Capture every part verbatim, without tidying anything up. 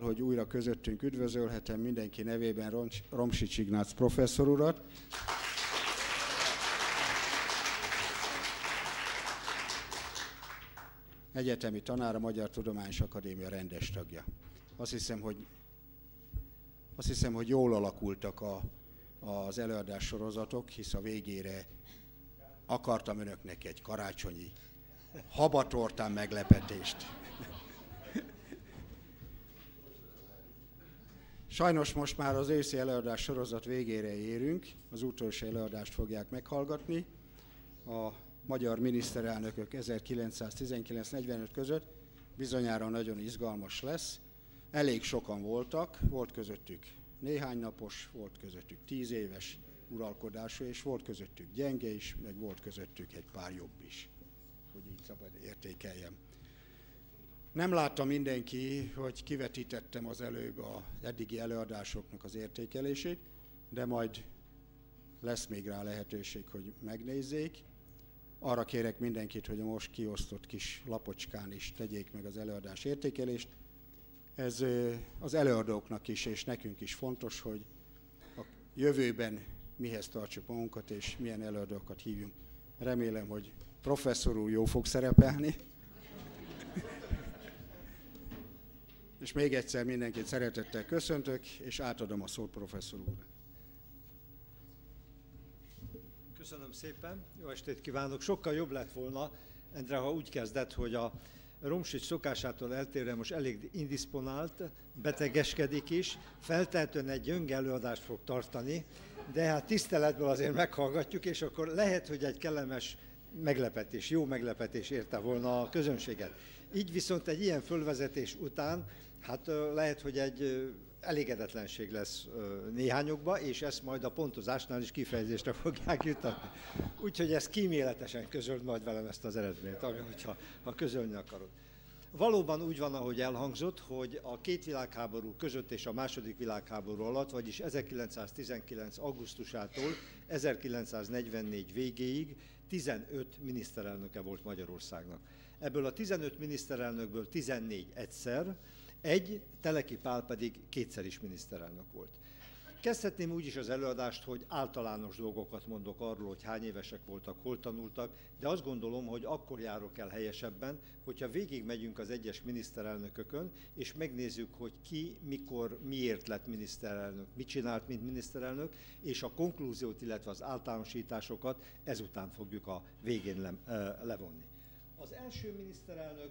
Hogy újra közöttünk üdvözölhetem mindenki nevében Romsics Ignác professzor urat. Egyetemi tanár, a Magyar Tudományos Akadémia rendes tagja. Azt hiszem, hogy, azt hiszem, hogy jól alakultak a, az előadás sorozatok, hisz a végére akartam önöknek egy karácsonyi habatortán meglepetést. Sajnos most már az őszi előadás sorozat végére érünk, az utolsó előadást fogják meghallgatni. A magyar miniszterelnökök ezerkilencszáztizenkilenc negyvenöt között bizonyára nagyon izgalmas lesz. Elég sokan voltak, volt közöttük néhány napos, volt közöttük tíz éves uralkodású, és volt közöttük gyenge is, meg volt közöttük egy pár jobb is, hogy így szabad értékeljem. Nem látta mindenki, hogy kivetítettem az előbb az eddigi előadásoknak az értékelését, de majd lesz még rá lehetőség, hogy megnézzék. Arra kérek mindenkit, hogy a most kiosztott kis lapocskán is tegyék meg az előadás értékelést. Ez az előadóknak is és nekünk is fontos, hogy a jövőben mihez tartsuk magunkat és milyen előadókat hívjunk. Remélem, hogy professzor úr jó fog szerepelni. És még egyszer mindenkit szeretettel köszöntök, és átadom a szót professzor úrnak. Köszönöm szépen, jó estét kívánok! Sokkal jobb lett volna, Endre, ha úgy kezdett, hogy a Romsics szokásától eltérően most elég indisponált, betegeskedik is, feltehetően egy gyönge előadást fog tartani, de hát tiszteletből azért meghallgatjuk, és akkor lehet, hogy egy kellemes meglepetés, jó meglepetés érte volna a közönséget. Így viszont egy ilyen fölvezetés után, hát lehet, hogy egy elégedetlenség lesz néhányokba, és ezt majd a pontozásnál is kifejezésre fogják jutatni. Úgyhogy ezt kíméletesen közöld majd velem ezt az eredményt, ami, hogyha ha közölni akarod. Valóban úgy van, ahogy elhangzott, hogy a két világháború között és a második világháború alatt, vagyis ezerkilencszáztizenkilenc augusztusától ezerkilencszáznegyvennégy végéig tizenöt miniszterelnöke volt Magyarországnak. Ebből a tizenöt miniszterelnökből tizennégy egyszer, egy, Teleki Pál pedig kétszer is miniszterelnök volt. Kezdhetném úgy is az előadást, hogy általános dolgokat mondok arról, hogy hány évesek voltak, hol tanultak, de azt gondolom, hogy akkor járok el helyesebben, hogyha végigmegyünk az egyes miniszterelnökökön, és megnézzük, hogy ki, mikor, miért lett miniszterelnök, mit csinált, mint miniszterelnök, és a konklúziót, illetve az általánosításokat ezután fogjuk a végén le, levonni. Az első miniszterelnök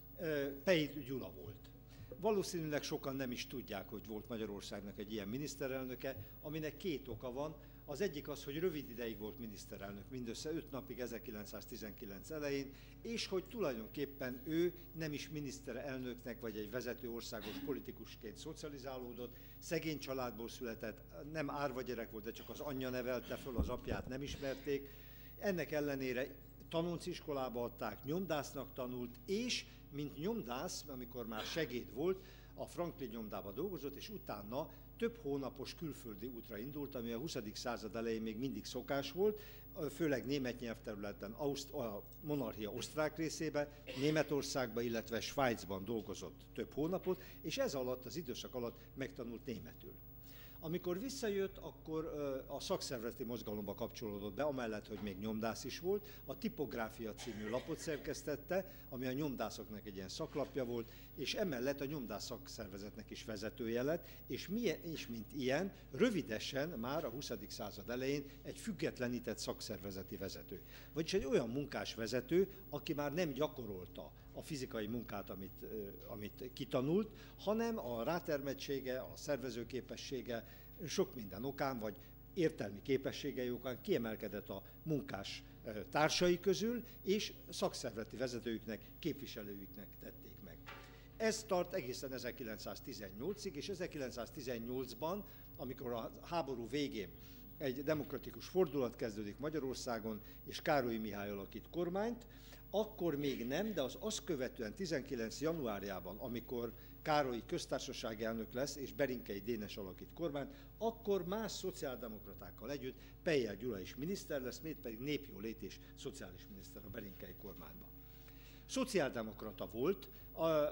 Pei Gyula volt. Valószínűleg sokan nem is tudják, hogy volt Magyarországnak egy ilyen miniszterelnöke, aminek két oka van. Az egyik az, hogy rövid ideig volt miniszterelnök, mindössze öt napig ezerkilencszáztizenkilenc elején, és hogy tulajdonképpen ő nem is miniszterelnöknek vagy egy vezető országos politikusként szocializálódott, szegény családból született, nem árva gyerek volt, de csak az anyja nevelte föl, az apját nem ismerték. Ennek ellenére tanonciskolába adták, nyomdásznak tanult, és mint nyomdász, amikor már segéd volt, a Franklin nyomdába dolgozott, és utána több hónapos külföldi útra indult, ami a huszadik század elején még mindig szokás volt, főleg német nyelvterületen, a monarchia osztrák részébe, Németországban, illetve Svájcban dolgozott több hónapot, és ez alatt, az időszak alatt megtanult németül. Amikor visszajött, akkor a szakszervezeti mozgalomba kapcsolódott be, amellett, hogy még nyomdász is volt. A Tipográfia című lapot szerkesztette, ami a nyomdászoknak egy ilyen szaklapja volt, és emellett a nyomdász szakszervezetnek is vezetője lett, és, milyen, és mint ilyen, rövidesen már a huszadik század elején egy függetlenített szakszervezeti vezető. Vagyis egy olyan munkás vezető, aki már nem gyakorolta a fizikai munkát, amit, amit kitanult, hanem a rátermettsége, a szervezőképessége, sok minden okán, vagy értelmi képességei okán kiemelkedett a munkás társai közül, és szakszervezeti vezetőiknek, képviselőiknek tették meg. Ez tart egészen ezerkilencszáztizennyolcig, és ezerkilencszáztizennyolcban, amikor a háború végén egy demokratikus fordulat kezdődik Magyarországon, és Károlyi Mihály alakít kormányt, akkor még nem, de az azt követően tizenkilenc januárjában, amikor Károly köztársasági elnök lesz, és Berinkei Dénes alakít kormányt, akkor más szociáldemokratákkal együtt Pejjel Gyula is miniszter lesz, még pedig népjólét és szociális miniszter a Berinkei kormányban. Szociáldemokrata volt,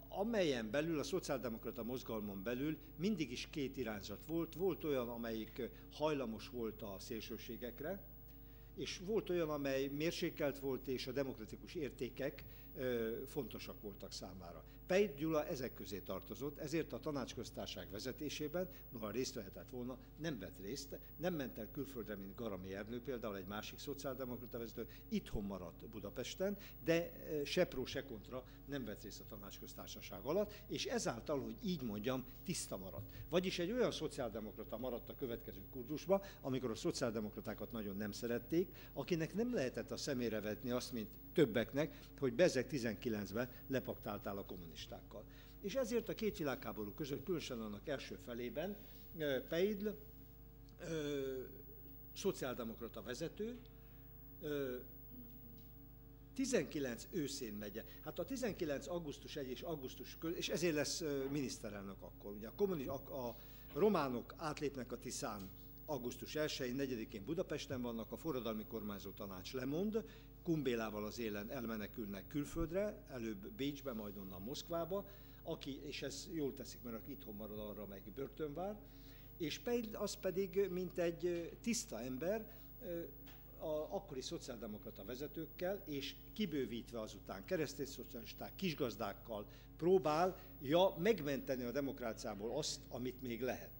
amelyen belül, a szociáldemokrata mozgalmon belül mindig is két irányzat volt. Volt olyan, amelyik hajlamos volt a szélsőségekre, és volt olyan, amely mérsékelt volt, és a demokratikus értékek ö, fontosak voltak számára. Peit Gyula ezek közé tartozott, ezért a tanácsköztársaság vezetésében, noha részt vehetett volna, nem vett részt, nem ment el külföldre, mint Garami Ernő, például egy másik szociáldemokrata vezető, itthon maradt Budapesten, de se pró, se kontra nem vett részt a tanácsköztársaság alatt, és ezáltal, hogy így mondjam, tiszta maradt. Vagyis egy olyan szociáldemokrata maradt a következő kurzusba, amikor a szociáldemokratákat nagyon nem szerették, akinek nem lehetett a szemére vetni azt, mint többeknek, hogy Bezzeg tizenkilencben lepaktáltál a kommunistákkal. És ezért a két világháború között, különösen annak első felében Peidl szociáldemokrata vezető, ö, tizenkilenc őszén megy. Hát a tizenkilenc augusztus egy és augusztus között, és ezért lesz miniszterelnök akkor. Ugye a, kommuni, a, a románok átlépnek a Tiszán augusztus elsején, negyedikén Budapesten vannak, a forradalmi kormányzó tanács lemond, Kumbélával az élen elmenekülnek külföldre, előbb Bécsbe, majd onnan Moszkvába, aki, és ez jól teszik, mert aki itthon marad, arra meg börtön vár, és Peidl az pedig, mint egy tiszta ember, a akkori szociáldemokrata vezetőkkel, és kibővítve azután keresztényszocialisták, kisgazdákkal próbálja megmenteni a demokráciából azt, amit még lehet.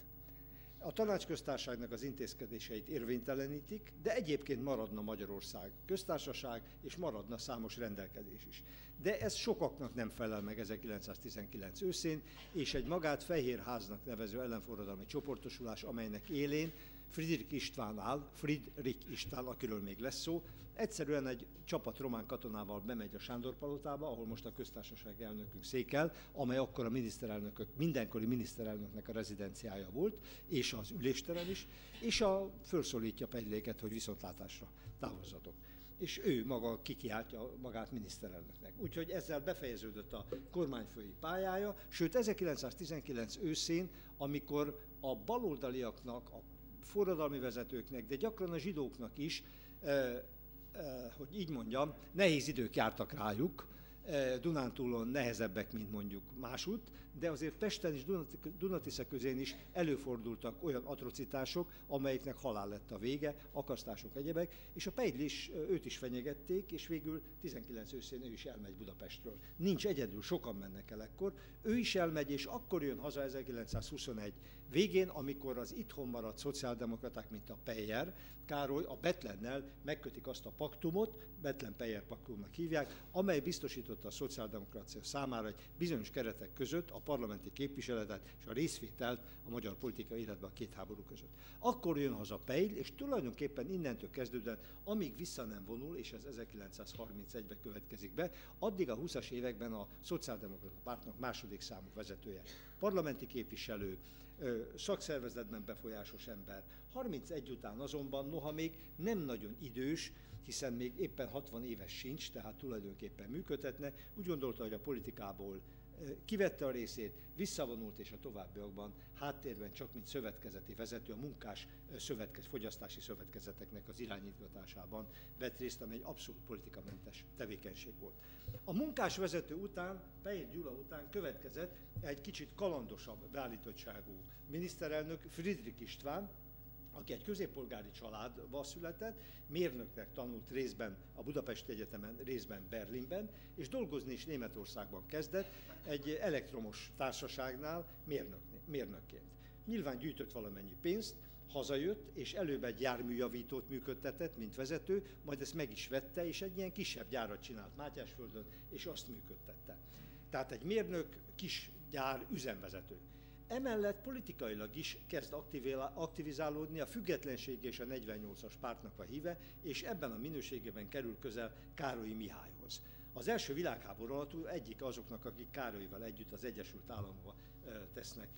A tanácsköztársaságnak az intézkedéseit érvénytelenítik, de egyébként maradna Magyarország köztársaság, és maradna számos rendelkezés is. De ez sokaknak nem felel meg ezerkilencszáztizenkilenc őszén, és egy magát Fehérháznak nevező ellenforradalmi csoportosulás, amelynek élén Friedrich István áll, Friedrich István, akiről még lesz szó, egyszerűen egy csapat román katonával bemegy a Sándor-palotába, ahol most a köztársaság elnökünk székel, amely akkor a miniszterelnökök, mindenkori miniszterelnöknek a rezidenciája volt, és az ülésterem is, és a, felszólítja Peidléket, hogy viszontlátásra távozzatok. És ő maga kikiáltja magát miniszterelnöknek. Úgyhogy ezzel befejeződött a kormányfői pályája, sőt ezerkilencszáztizenkilenc őszén, amikor a baloldaliaknak, a forradalmi vezetőknek, de gyakran a zsidóknak is, eh, eh, hogy így mondjam, nehéz idők jártak rájuk, eh, Dunántúlon nehezebbek, mint mondjuk másút, de azért Pesten és Dunatisza közén is előfordultak olyan atrocitások, amelyeknek halál lett a vége, akasztások, egyebek, és a Peidl is, őt is fenyegették, és végül tizenkilenc őszén ő is elmegy Budapestről. Nincs egyedül, sokan mennek el ekkor, ő is elmegy, és akkor jön haza ezerkilencszázhuszonegy végén, amikor az itthon maradt szociáldemokraták, mint a Peyer, Károly a Betlennel megkötik azt a paktumot, Betlen-Peyer paktumnak hívják, amely biztosította a szociáldemokrácia számára egy bizonyos keretek között a parlamenti képviseletet és a részvételt a magyar politikai életben a két háború között. Akkor jön haza Peidl, és tulajdonképpen innentől kezdődően, amíg vissza nem vonul, és ez ezerkilencszázharmincegyben következik be, addig a húszas években a szociáldemokrata pártnak második számú vezetője. Parlamenti képviselő, szakszervezetben befolyásos ember. harmincegy után azonban, noha még nem nagyon idős, hiszen még éppen hatvan éves sincs, tehát tulajdonképpen működhetne, úgy gondolta, hogy a politikából kivette a részét, visszavonult, és a továbbiakban háttérben csak mint szövetkezeti vezető a munkás szövetkez, fogyasztási szövetkezeteknek az irányítgatásában vett részt, amely egy abszolút politikamentes tevékenység volt. A munkás vezető után, Peyer Gyula után következett egy kicsit kalandosabb beállítottságú miniszterelnök, Friedrich István, aki egy középpolgári családba született, mérnöknek tanult részben a Budapesti Egyetemen, részben Berlinben, és dolgozni is Németországban kezdett, egy elektromos társaságnál mérnök, mérnökként. Nyilván gyűjtött valamennyi pénzt, hazajött, és előbb egy járműjavítót működtetett, mint vezető, majd ezt meg is vette, és egy ilyen kisebb gyárat csinált Mátyásföldön, és azt működtette. Tehát egy mérnök, kis gyár, üzemvezető. Emellett politikailag is kezd aktivizálódni, a Függetlenség és a negyvennyolcas pártnak a híve, és ebben a minőségében kerül közel Károlyi Mihályhoz. Az első világháború alatt egyik azoknak, akik Károlyival együtt az Egyesült Államokba tesznek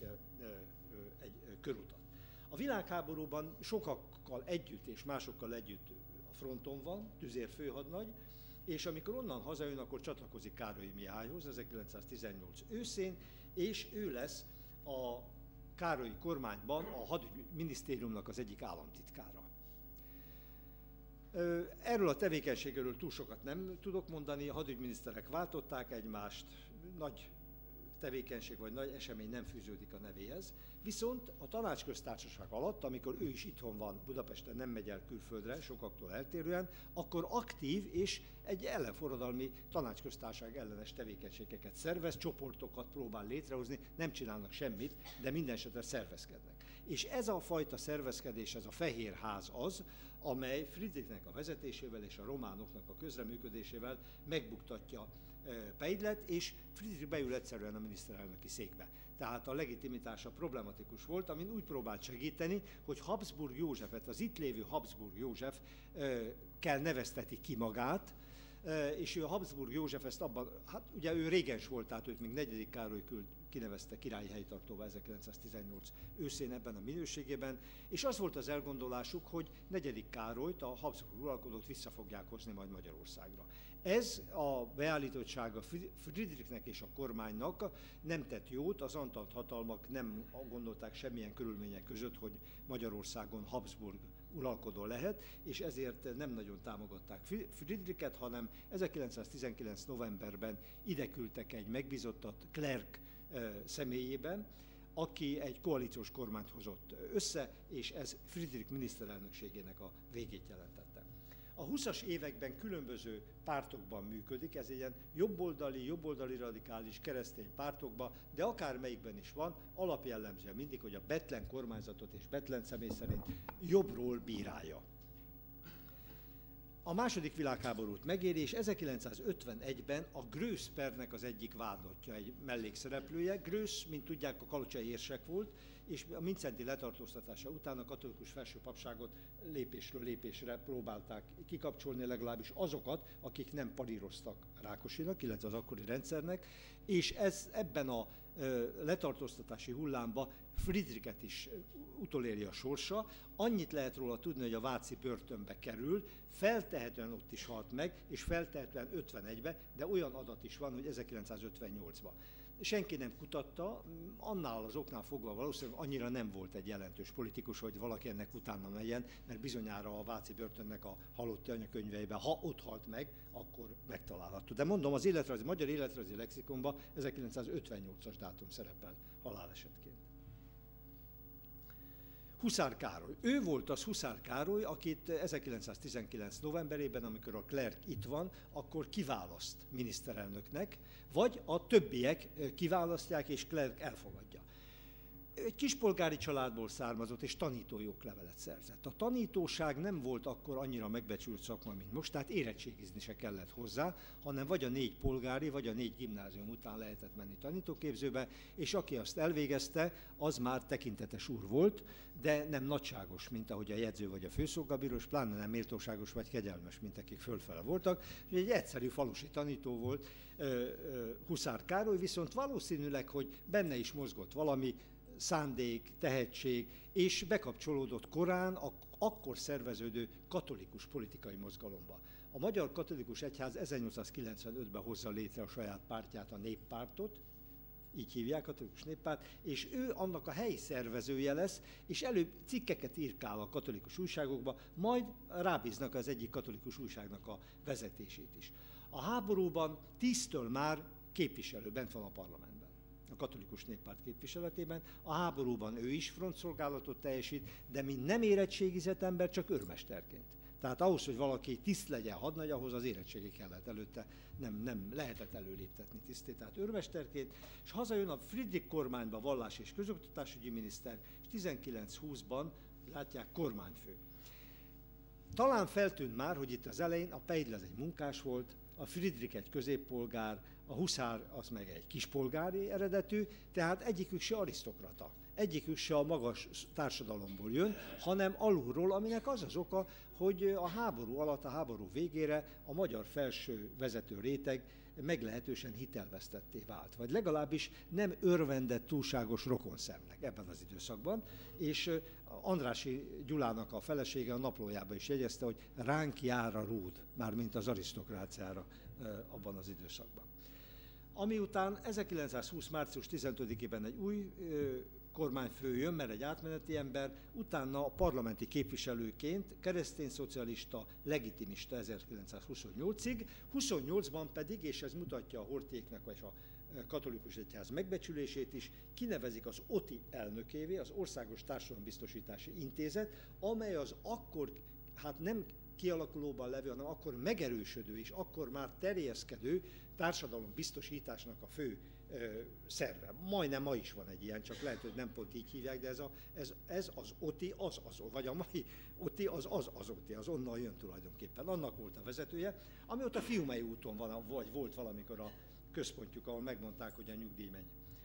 egy körutat. A világháborúban sokakkal együtt és másokkal együtt a fronton van, tüzérfőhadnagy, és amikor onnan hazajön, akkor csatlakozik Károlyi Mihályhoz ezerkilencszáztizennyolc őszén, és ő lesz a Károlyi kormányban a hadügyminisztériumnak az egyik államtitkára. Erről a tevékenységről túl sokat nem tudok mondani, a hadügyminiszterek váltották egymást, nagy tevékenység vagy nagy esemény nem fűződik a nevéhez. Viszont a tanácsköztársaság alatt, amikor ő is itthon van, Budapesten nem megy el külföldre, sokaktól eltérően, akkor aktív és egy ellenforradalmi tanácsköztársaság ellenes tevékenységeket szervez, csoportokat próbál létrehozni, nem csinálnak semmit, de minden esetre szervezkednek. És ez a fajta szervezkedés, ez a Fehér Ház az, amely Friedrichnek a vezetésével és a románoknak a közreműködésével megbuktatja Peidlet, és Friedrich beül egyszerűen a miniszterelnöki székbe. Tehát a legitimitása problematikus volt, amin úgy próbált segíteni, hogy Habsburg Józsefet, az itt lévő Habsburg József kell nevezteti ki magát, és ő a Habsburg József ezt abban, hát ugye ő régens volt, tehát őt még negyedik Károly küld, kinevezte királyi helytartóvá ezerkilencszáztizennyolc őszén ebben a minőségében, és az volt az elgondolásuk, hogy negyedik Károlyt, a Habsburg uralkodót vissza fogják hozni majd Magyarországra. Ez a beállítottsága Friedrichnek és a kormánynak nem tett jót, az antant hatalmak nem gondolták semmilyen körülmények között, hogy Magyarországon Habsburg uralkodó lehet, és ezért nem nagyon támogatták Friedrichet, hanem ezerkilencszáztizenkilenc novemberben ide küldtek egy megbízottat Klerk személyében, aki egy koalíciós kormányt hozott össze, és ez Friedrich miniszterelnökségének a végét jelentette. A húszas években különböző pártokban működik, ez egy ilyen jobboldali, jobboldali radikális keresztény pártokban, de akármelyikben is van, alapjellemzően mindig, hogy a Bethlen kormányzatot és Bethlen személy szerint jobbról bírálja. A második világháborút megéri, és ezerkilencszázötvenegyben a Grösz pernek az egyik vádlottja, egy mellékszereplője. Grösz, mint tudják, a kalocsai érsek volt, és a Mindszenty letartóztatása után a katolikus felsőpapságot lépésről lépésre próbálták kikapcsolni, legalábbis azokat, akik nem paríroztak Rákosinak, illetve az akkori rendszernek, és ez ebben a letartóztatási hullámba Friedrichet is utoléri a sorsa. Annyit lehet róla tudni, hogy a váci börtönbe kerül, feltehetően ott is halt meg, és feltehetően ötvenegyben, de olyan adat is van, hogy ezerkilencszázötvennyolcban. Senki nem kutatta, annál az oknál fogva valószínűleg annyira nem volt egy jelentős politikus, hogy valaki ennek utána menjen, mert bizonyára a váci börtönnek a halotti anyakönyveiben, ha ott halt meg, akkor megtalálható. De mondom, az életrajzi, magyar életrajzi lexikonban ezerkilencszázötvennyolcas dátum szerepel halálesetként. Huszár Károly. Ő volt az Huszár Károly, akit ezerkilencszáztizenkilenc novemberében, amikor a Klerk itt van, akkor kiválaszt miniszterelnöknek, vagy a többiek kiválasztják, és Klerk elfogadja. Egy kispolgári családból származott, és tanítói oklevelet szerzett. A tanítóság nem volt akkor annyira megbecsült szakma, mint most, tehát érettségizni se kellett hozzá, hanem vagy a négy polgári, vagy a négy gimnázium után lehetett menni tanítóképzőbe, és aki azt elvégezte, az már tekintetes úr volt, de nem nagyságos, mint ahogy a jegyző vagy a főszolgabírós, pláne nem méltóságos vagy kegyelmes, mint akik fölfele voltak. Egy egyszerű falusi tanító volt Huszár Károly, viszont valószínűleg, hogy benne is mozgott valami, szándék, tehetség, és bekapcsolódott korán a akkor szerveződő katolikus politikai mozgalomba. A Magyar Katolikus Egyház ezernyolcszázkilencvenötben hozza létre a saját pártját, a Néppártot, így hívják, katolikus néppárt, és ő annak a helyi szervezője lesz, és előbb cikkeket írkál a katolikus újságokba, majd rábíznak az egyik katolikus újságnak a vezetését is. A háborúban tíztől már képviselő bent van a parlamentben, a katolikus néppárt képviseletében. A háborúban ő is frontszolgálatot teljesít, de mint nem érettségizett ember, csak őrmesterként. Tehát ahhoz, hogy valaki tiszt legyen hadnagy, ahhoz az érettségi kellett előtte, nem, nem lehetett előléptetni tisztét, tehát őrmesterként, és hazajön a Friedrich kormányba vallás- és közoktatásügyi miniszter, és tizenkilenc húszban látják kormányfő. Talán feltűnt már, hogy itt az elején a Peidlet egy munkás volt, a Friedrich egy középpolgár, a Huszár az meg egy kispolgári eredetű, tehát egyikük se arisztokrata, egyikük se a magas társadalomból jön, hanem alulról, aminek az az oka, hogy a háború alatt, a háború végére a magyar felső vezető réteg meglehetősen hitelvesztetté vált, vagy legalábbis nem örvendett túlságos rokonszemnek ebben az időszakban, és Andrássy Gyulának a felesége a naplójában is jegyezte, hogy ránk jár a rúd, mármint az arisztokráciára abban az időszakban. Ami után ezerkilencszázhúsz. március tizenötödikében egy új ö, kormányfő jön, mert egy átmeneti ember, utána a parlamenti képviselőként keresztényszocialista, legitimista ezerkilencszázhuszonnyolcig, huszonnyolcban pedig, és ez mutatja a Horthyéknek vagy a katolikus egyház megbecsülését is, kinevezik az o té i elnökévé, az Országos Társadalombiztosítási Intézet, amely az akkor, hát nem kialakulóban levő, hanem akkor megerősödő és akkor már terjeszkedő társadalombiztosításnak a fő ö, szerve. Majdnem ma is van egy ilyen, csak lehet, hogy nem pont így hívják, de ez, a, ez, ez az o té i az az, vagy a mai o té i az az az o té i, az onnan jön tulajdonképpen. Annak volt a vezetője, ami ott a Fiumei úton van, vagy volt valamikor a központjuk, ahol megmondták, hogy a nyugdíj mennyi.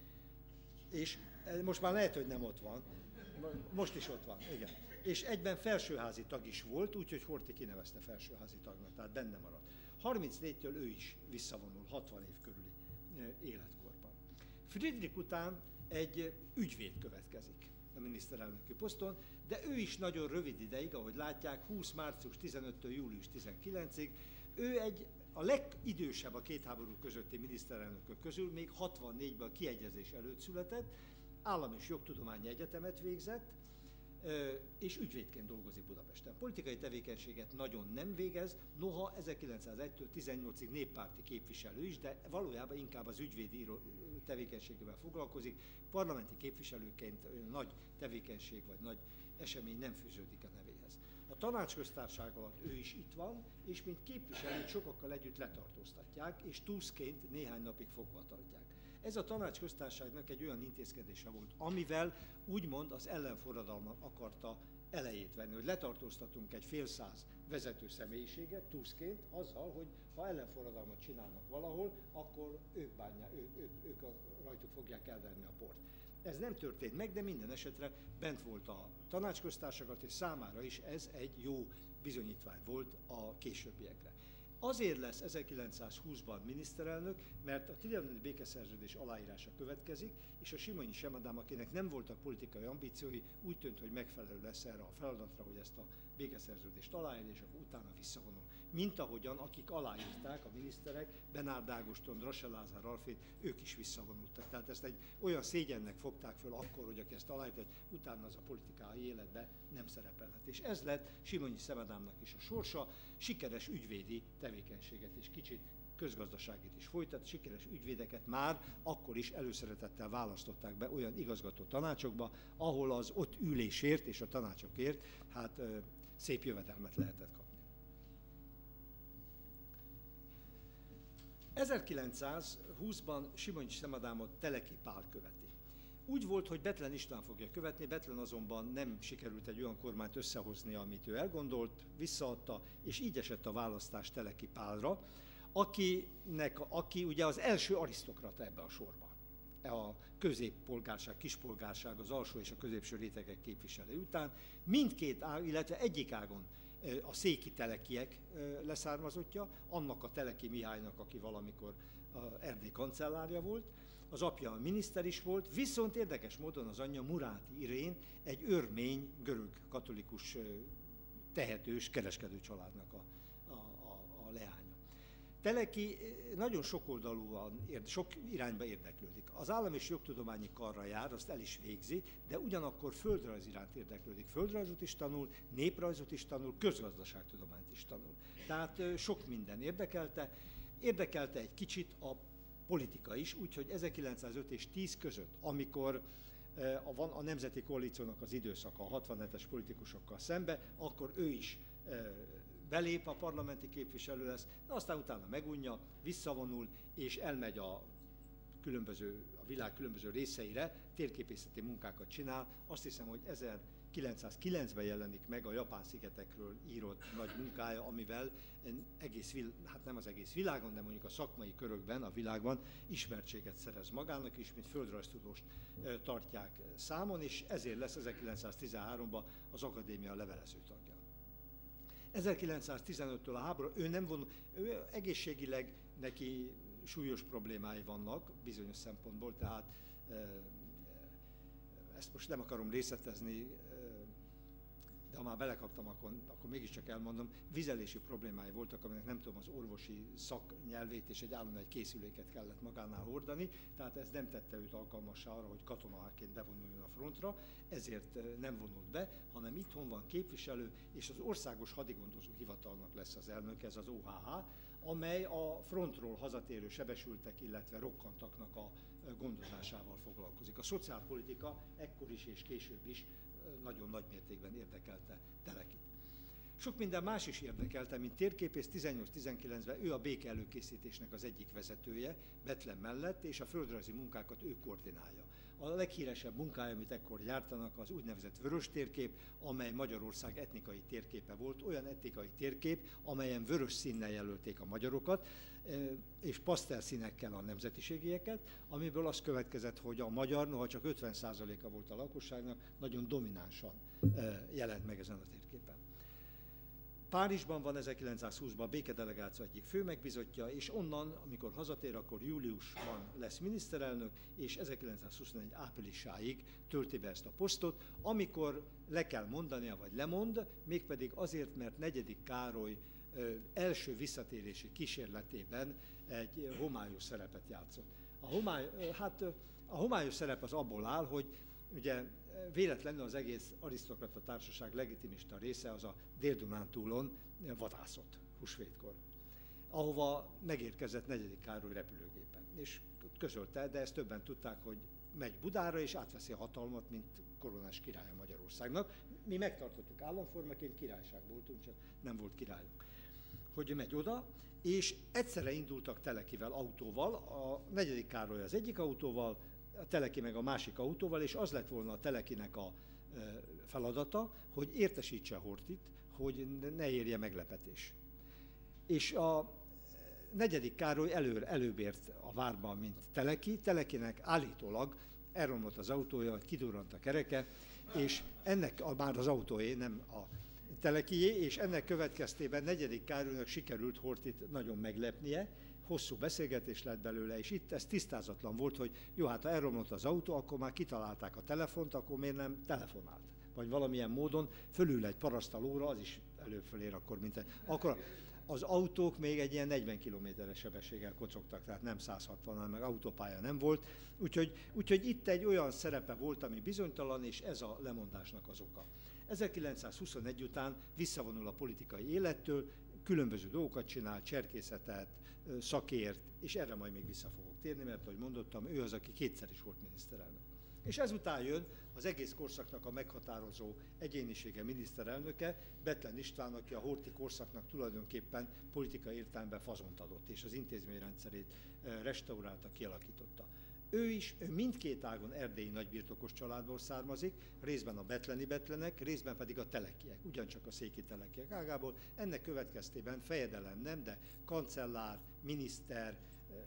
És most már lehet, hogy nem ott van, most is ott van, igen. És egyben felsőházi tag is volt, úgyhogy Horthy kinevezte felsőházi tagnak, tehát benne maradt. harmincnégytől ő is visszavonul, hatvan év körüli életkorban. Friedrich után egy ügyvéd következik a miniszterelnöki poszton, de ő is nagyon rövid ideig, ahogy látják, húsz március tizenötödikétől július tizenkilencedikéig, ő egy a legidősebb a két háború közötti miniszterelnökök közül, még hatvannégyben a kiegyezés előtt született, állam- és jogtudományi egyetemet végzett, és ügyvédként dolgozik Budapesten. Politikai tevékenységet nagyon nem végez, noha ezerkilencszázegytől tizennyolcig néppárti képviselő is, de valójában inkább az ügyvédi tevékenységével foglalkozik. Parlamenti képviselőként nagy tevékenység vagy nagy esemény nem fűződik a nevéhez. A tanácsköztársaság alatt ő is itt van, és mint képviselőt sokakkal együtt letartóztatják, és túszként néhány napig fogva tartják. Ez a tanácsköztársaságnak egy olyan intézkedése volt, amivel úgymond az ellenforradalmat akarta elejét venni, hogy letartóztatunk egy fél száz vezető személyiséget túszként, azzal, hogy ha ellenforradalmat csinálnak valahol, akkor ők bánják, ők, ők, ők a, rajtuk fogják elverni a port. Ez nem történt meg, de minden esetre bent volt a tanácsköztársaság, és számára is ez egy jó bizonyítvány volt a későbbiekre. Azért lesz ezerkilencszázhúszban miniszterelnök, mert a trianoni békeszerződés aláírása következik, és a Simonyi Semadám, akinek nem voltak politikai ambíciói, úgy tűnt, hogy megfelelő lesz erre a feladatra, hogy ezt a békeszerződést aláírja, és akkor utána visszavonul. Mint ahogyan, akik aláírták, a miniszterek, Benárd Ágoston, Drasse Lázár Alfréd, ők is visszavonultak. Tehát ezt egy olyan szégyennek fogták föl akkor, hogy aki ezt aláírta, hogy utána az a politikai életben nem szerepelhet. És ez lett Simonyi Semedámnak is a sorsa, sikeres ügyvédi tevékenységet és kicsit közgazdaságit is folytat, sikeres ügyvédeket már akkor is előszeretettel választották be olyan igazgató tanácsokba, ahol az ott ülésért és a tanácsokért hát ö, szép jövedelmet lehetett kapni. ezerkilencszázhúszban Simonyi Semedámot Teleki Pál követi. Úgy volt, hogy Bethlen István fogja követni, Bethlen azonban nem sikerült egy olyan kormányt összehozni, amit ő elgondolt, visszaadta, és így esett a választás Teleki Pálra, akinek, aki ugye az első arisztokrata ebbe a sorba. A középpolgárság, kispolgárság, az alsó és a középső rétegek képviselő után mindkét ág, illetve egyik ágon a széki telekiek leszármazottja, annak a Teleki Mihálynak, aki valamikor Erdély kancellárja volt, az apja a miniszter is volt, viszont érdekes módon az anyja Muráti Irén egy örmény, görög katolikus tehetős kereskedő családnak a, a, a, a leánya. Teleki nagyon sokoldalúan, sok irányba érdeklődik. Az állam és jogtudományi karra jár, azt el is végzi, de ugyanakkor földrajz iránt érdeklődik. Földrajzot is tanul, néprajzot is tanul, közgazdaságtudományt is tanul. Tehát sok minden érdekelte. Érdekelte egy kicsit a politika is, úgyhogy ezerkilencszázöt és tíz között, amikor van a Nemzeti Koalíciónak az időszaka a hatvanhetes politikusokkal szembe, akkor ő is belép, a parlamenti képviselő lesz, de aztán utána megunja, visszavonul, és elmegy a, különböző, a világ különböző részeire, térképészeti munkákat csinál. Azt hiszem, hogy ezerkilencszázkilencben jelenik meg a Japán-szigetekről írott nagy munkája, amivel egész, hát nem az egész világon, de mondjuk a szakmai körökben, a világban ismertséget szerez magának is, mint földrajztudóst tartják számon, és ezért lesz ezerkilencszáztizenháromban az akadémia levelező tagja. ezerkilencszáztizenöttől a háború, ő nem vonul, ő egészségileg neki súlyos problémái vannak bizonyos szempontból, tehát ezt most nem akarom részletezni, de ha már belekaptam, akkor, akkor mégiscsak elmondom, vizelési problémái voltak, aminek nem tudom, az orvosi szaknyelvét és egy állandó egy készüléket kellett magánál hordani, tehát ez nem tette őt alkalmassá arra, hogy katonaként bevonuljon a frontra, ezért nem vonult be, hanem itthon van képviselő, és az Országos Hadigondozó Hivatalnak lesz az elnök, ez az o há há, amely a frontról hazatérő sebesültek, illetve rokkantaknak a gondozásával foglalkozik. A szociálpolitika ekkor is és később is nagyon nagy mértékben érdekelte Telekit. Sok minden más is érdekelte, mint térképész tizennyolc-tizenkilencben ő a béke előkészítésnek az egyik vezetője, Bethlen mellett, és a földrajzi munkákat ő koordinálja. A leghíresebb munkája, amit ekkor gyártanak, az úgynevezett vörös térkép, amely Magyarország etnikai térképe volt, olyan etnikai térkép, amelyen vörös színnel jelölték a magyarokat, és pasztelszínekkel a nemzetiségieket, amiből az következett, hogy a magyar, noha csak ötven százaléka volt a lakosságnak, nagyon dominánsan jelent meg ezen a térképen. Párizsban van ezerkilencszázhúszban a békedelegáció egyik főmegbizottja, és onnan, amikor hazatér, akkor júliusban lesz miniszterelnök, és ezerkilencszázhuszonegy áprilisáig tölti be ezt a posztot, amikor le kell mondania, vagy lemond, mégpedig azért, mert negyedik Károly ö, első visszatérési kísérletében egy homályos szerepet játszott. A homály, ö, hát, ö, a homályos szerep az abból áll, hogy ugye véletlenül az egész arisztokrata társaság legitimista része az a Dél-Dunántúlon vadászott húsvétkor, ahova megérkezett negyedik Károly repülőgépen. És közölte, de ezt többen tudták, hogy megy Budára és átveszi a hatalmat, mint koronás királya Magyarországnak. Mi megtartottuk államformaként, királyság voltunk, csak nem volt királyunk. Hogy megy oda, és egyszerre indultak Telekivel autóval, a negyedik Károly az egyik autóval, a Teleki meg a másik autóval, és az lett volna a Telekinek a feladata, hogy értesítse Horthyt, hogy ne érje meglepetés. És a negyedik Károly előr, előbb ért a várban, mint Teleki. Telekinek állítólag elromlott az autója, hogy kidurrant a kereke, és ennek már az autóé, nem a Telekié, és ennek következtében negyedik Károlynak sikerült Horthyt nagyon meglepnie. Hosszú beszélgetés lett belőle, és itt ez tisztázatlan volt, hogy jó, hát ha elromlott az autó, akkor már kitalálták a telefont, akkor miért nem telefonált? Vagy valamilyen módon fölül egy parasztalóra, az is előbb fölér akkor, mint egy... Akkor az autók még egy ilyen negyven kilométeres sebességgel kocogtak, tehát nem száz hatvan, meg autópálya nem volt. Úgyhogy, úgyhogy itt egy olyan szerepe volt, ami bizonytalan, és ez a lemondásnak az oka. ezerkilencszázhuszonegy után visszavonul a politikai élettől, különböző dolgokat csinál, cserkészetet, szakért, és erre majd még vissza fogok térni, mert ahogy mondottam, ő az, aki kétszer is volt miniszterelnök. És ezután jön az egész korszaknak a meghatározó egyénisége, miniszterelnöke, Bethlen István, aki a Horthy korszaknak tulajdonképpen politikai értelemben fazont adott, és az intézményrendszerét restaurálta, kialakította. Ő is ő mindkét ágon erdélyi nagybirtokos családból származik, részben a bethleni Bethlenek, részben pedig a Telekiek, ugyancsak a széki Telekiek ágából. Ennek következtében fejedelem nem, de kancellár, miniszter,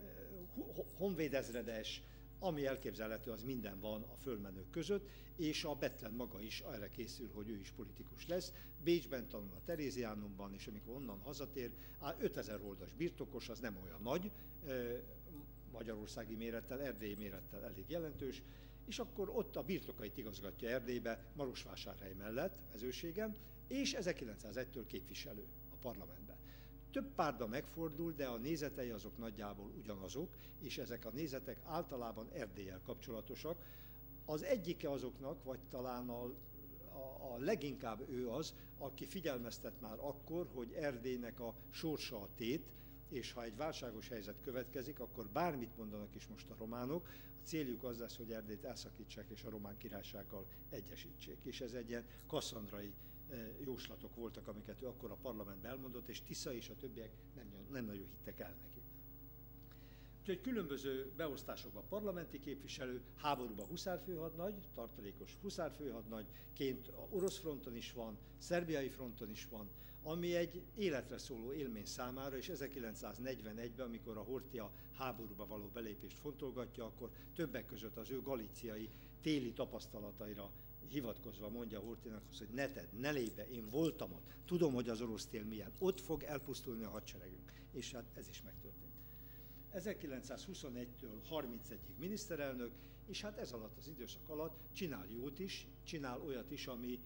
honvédezredes, ami elképzelhető, az minden van a fölmenők között, és a Bethlen maga is erre készül, hogy ő is politikus lesz. Bécsben tanul a Teréziánumban, és amikor onnan hazatér, ötezer oldas birtokos, az nem olyan nagy, magyarországi mérettel, erdélyi mérettel elég jelentős, és akkor ott a birtokait igazgatja Erdélybe, Marosvásárhely mellett, vezőségen, és ezerkilencszázegytől képviselő a parlamentben. Több pártban megfordul, de a nézetei azok nagyjából ugyanazok, és ezek a nézetek általában Erdéllyel kapcsolatosak. Az egyike azoknak, vagy talán a, a, a leginkább ő az, aki figyelmeztet már akkor, hogy Erdélynek a sorsa a tét, és ha egy válságos helyzet következik, akkor bármit mondanak is most a románok, a céljuk az lesz, hogy Erdélyt elszakítsák és a román királysággal egyesítsék. És ez egy ilyen kasszandrai jóslatok voltak, amiket ő akkor a parlamentben elmondott, és Tisza és a többiek nem, nem nagyon hittek el neki. Úgyhogy különböző beosztásokban parlamenti képviselő, háborúban huszárfőhadnagy, tartalékos huszárfőhadnagyként a orosz fronton is van, szerbiai fronton is van, ami egy életre szóló élmény számára, és ezerkilencszáznegyvenegyben, amikor a Horthy a háborúba való belépést fontolgatja, akkor többek között az ő galíciai téli tapasztalataira hivatkozva mondja Horthynak, hogy ne tedd, ne lépj be, én voltam ott, tudom, hogy az orosz tél milyen, ott fog elpusztulni a hadseregünk, és hát ez is megtörtént. ezerkilencszázhuszonegytől harmincegyig miniszterelnök, és hát ez alatt az időszak alatt csinál jót is, csinál olyat is, ami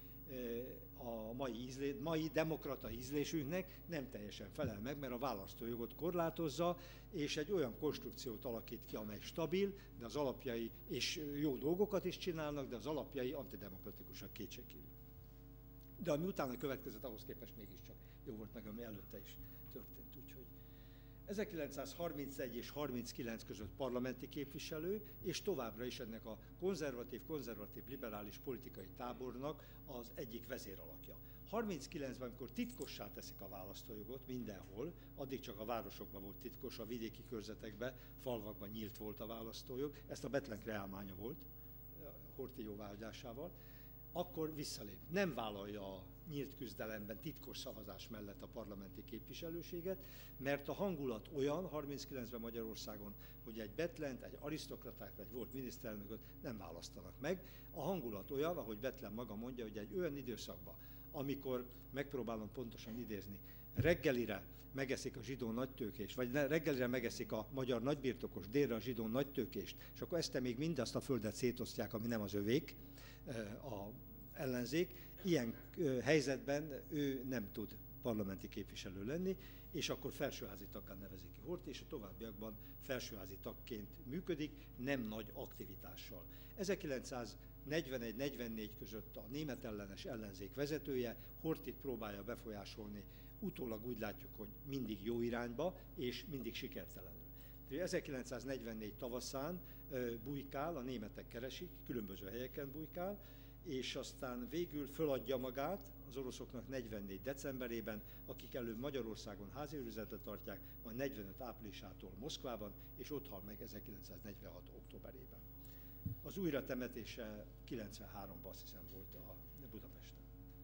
a mai, ízlé, mai demokrata ízlésünknek nem teljesen felel meg, mert a választójogot korlátozza, és egy olyan konstrukciót alakít ki, amely stabil, de az alapjai, és jó dolgokat is csinálnak, de az alapjai antidemokratikusak kétségkívül. De ami utána következett, ahhoz képest mégiscsak jó volt meg, ami előtte is történt. Úgyhogy ezerkilencszázharmincegy és harminckilenc között parlamenti képviselő, és továbbra is ennek a konzervatív-konzervatív liberális politikai tábornak az egyik vezéralakja. harminckilencben, amikor titkossá teszik a választójogot mindenhol, addig csak a városokban volt titkos, a vidéki körzetekben, falvakban nyílt volt a választójog, ezt a Bethlen kreálmánya volt, Horthy jóváhagyásával, akkor visszalép. Nem vállalja a nyílt küzdelemben titkos szavazás mellett a parlamenti képviselőséget, mert a hangulat olyan harminckilencben Magyarországon, hogy egy Bethlent, egy arisztokratát, egy volt miniszterelnököt nem választanak meg. A hangulat olyan, ahogy Bethlen maga mondja, hogy egy olyan időszakban, amikor, megpróbálom pontosan idézni, reggelire megeszik a zsidó nagytőkést, vagy reggelire megeszik a magyar nagybirtokos, délre a zsidó nagytőkést, és akkor este még mindazt a földet szétosztják, ami nem az övék, a ellenzék. Ilyen helyzetben ő nem tud parlamenti képviselő lenni, és akkor felsőházi taggá nevezik ki Horthy, és a továbbiakban felsőházi tagként működik, nem nagy aktivitással. ezerkilencszáznegyvenegy negyvennégy között a német ellenes ellenzék vezetője Horthyt próbálja befolyásolni, utólag úgy látjuk, hogy mindig jó irányba, és mindig sikertelenül. ezerkilencszáznegyvennégy tavaszán bujkál, a németek keresik, különböző helyeken bujkál, és aztán végül föladja magát az oroszoknak negyvennégy decemberében, akik előbb Magyarországon háziőrizetre tartják, majd negyvenöt áprilisától Moszkvában, és ott hal meg ezerkilencszáznegyvenhat októberében. Az újratemetése kilencvenháromban azt hiszem volt a Budapesten.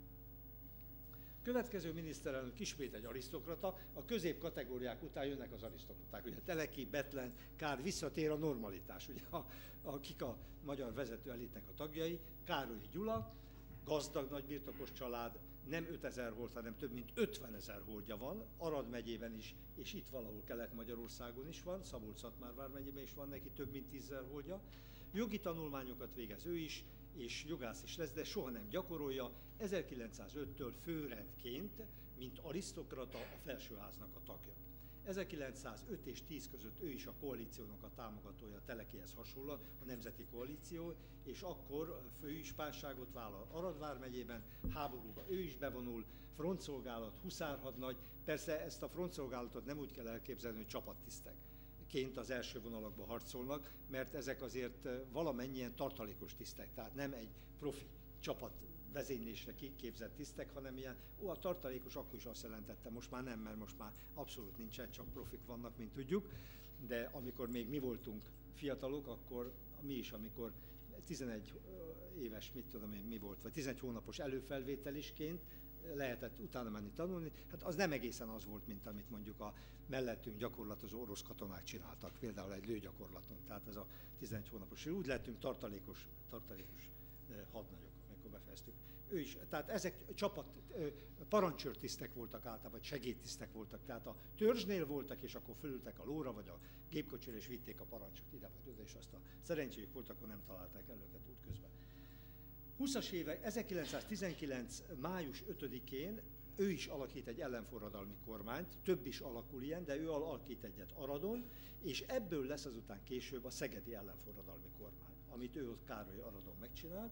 Következő miniszterelnök ismét egy arisztokrata, a középkategóriák után jönnek az arisztokraták. Ugye Teleki, Bethlen, Kár, visszatér a normalitás, ugye a, akik a magyar vezető elitnek a tagjai. Károlyi Gyula, gazdag nagybirtokos család, nem ötezer holt, hanem több mint ötvenezer holdja van, Arad megyében is, és itt valahol Kelet-Magyarországon is van, Szabolcs-Szatmár megyében is van neki több mint tízezer holdja. Jogi tanulmányokat végez ő is, és jogász is lesz, de soha nem gyakorolja. ezerkilencszázöttől főrendként, mint arisztokrata, a felsőháznak a tagja. ezerkilencszázöt és tíz között ő is a koalíciónak a támogatója, Telekihez hasonlóan, a Nemzeti Koalíció, és akkor főispánságot vállal Arad vármegyében, háborúba ő is bevonul, frontszolgálat, huszárhadnagy. Persze ezt a frontszolgálatot nem úgy kell elképzelni, hogy csapattisztek ként az első vonalakban harcolnak, mert ezek azért valamennyien tartalékos tisztek, tehát nem egy profi csapat vezénylésre kiképzett tisztek, hanem ilyen, ó, a tartalékos akkor is azt jelentette, most már nem, mert most már abszolút nincsen, csak profik vannak, mint tudjuk, de amikor még mi voltunk fiatalok, akkor mi is, amikor tizenegy éves, mit tudom én, mi volt, vagy tizenegy hónapos előfelvételisként lehetett utána menni tanulni, hát az nem egészen az volt, mint amit mondjuk a mellettünk gyakorlatozó orosz katonák csináltak, például egy lőgyakorlaton, tehát ez a tizenegy hónapos. Úgy lettünk tartalékos, tartalékos hadnagyok, amikor befejeztük. Ő is, tehát ezek csapat, parancsőrtisztek voltak általában, vagy segédtisztek voltak, tehát a törzsnél voltak, és akkor fölültek a lóra, vagy a gépkocsira, és vitték a parancsot ide vagy oda, és azt a szerencséjük volt, akkor nem találták el őket útközben. húszas évek, ezerkilencszáztizenkilenc. május ötödikén ő is alakít egy ellenforradalmi kormányt, több is alakul ilyen, de ő alakít egyet Aradon, és ebből lesz azután később a szegedi ellenforradalmi kormány, amit ő ott Károly Aradon megcsinált.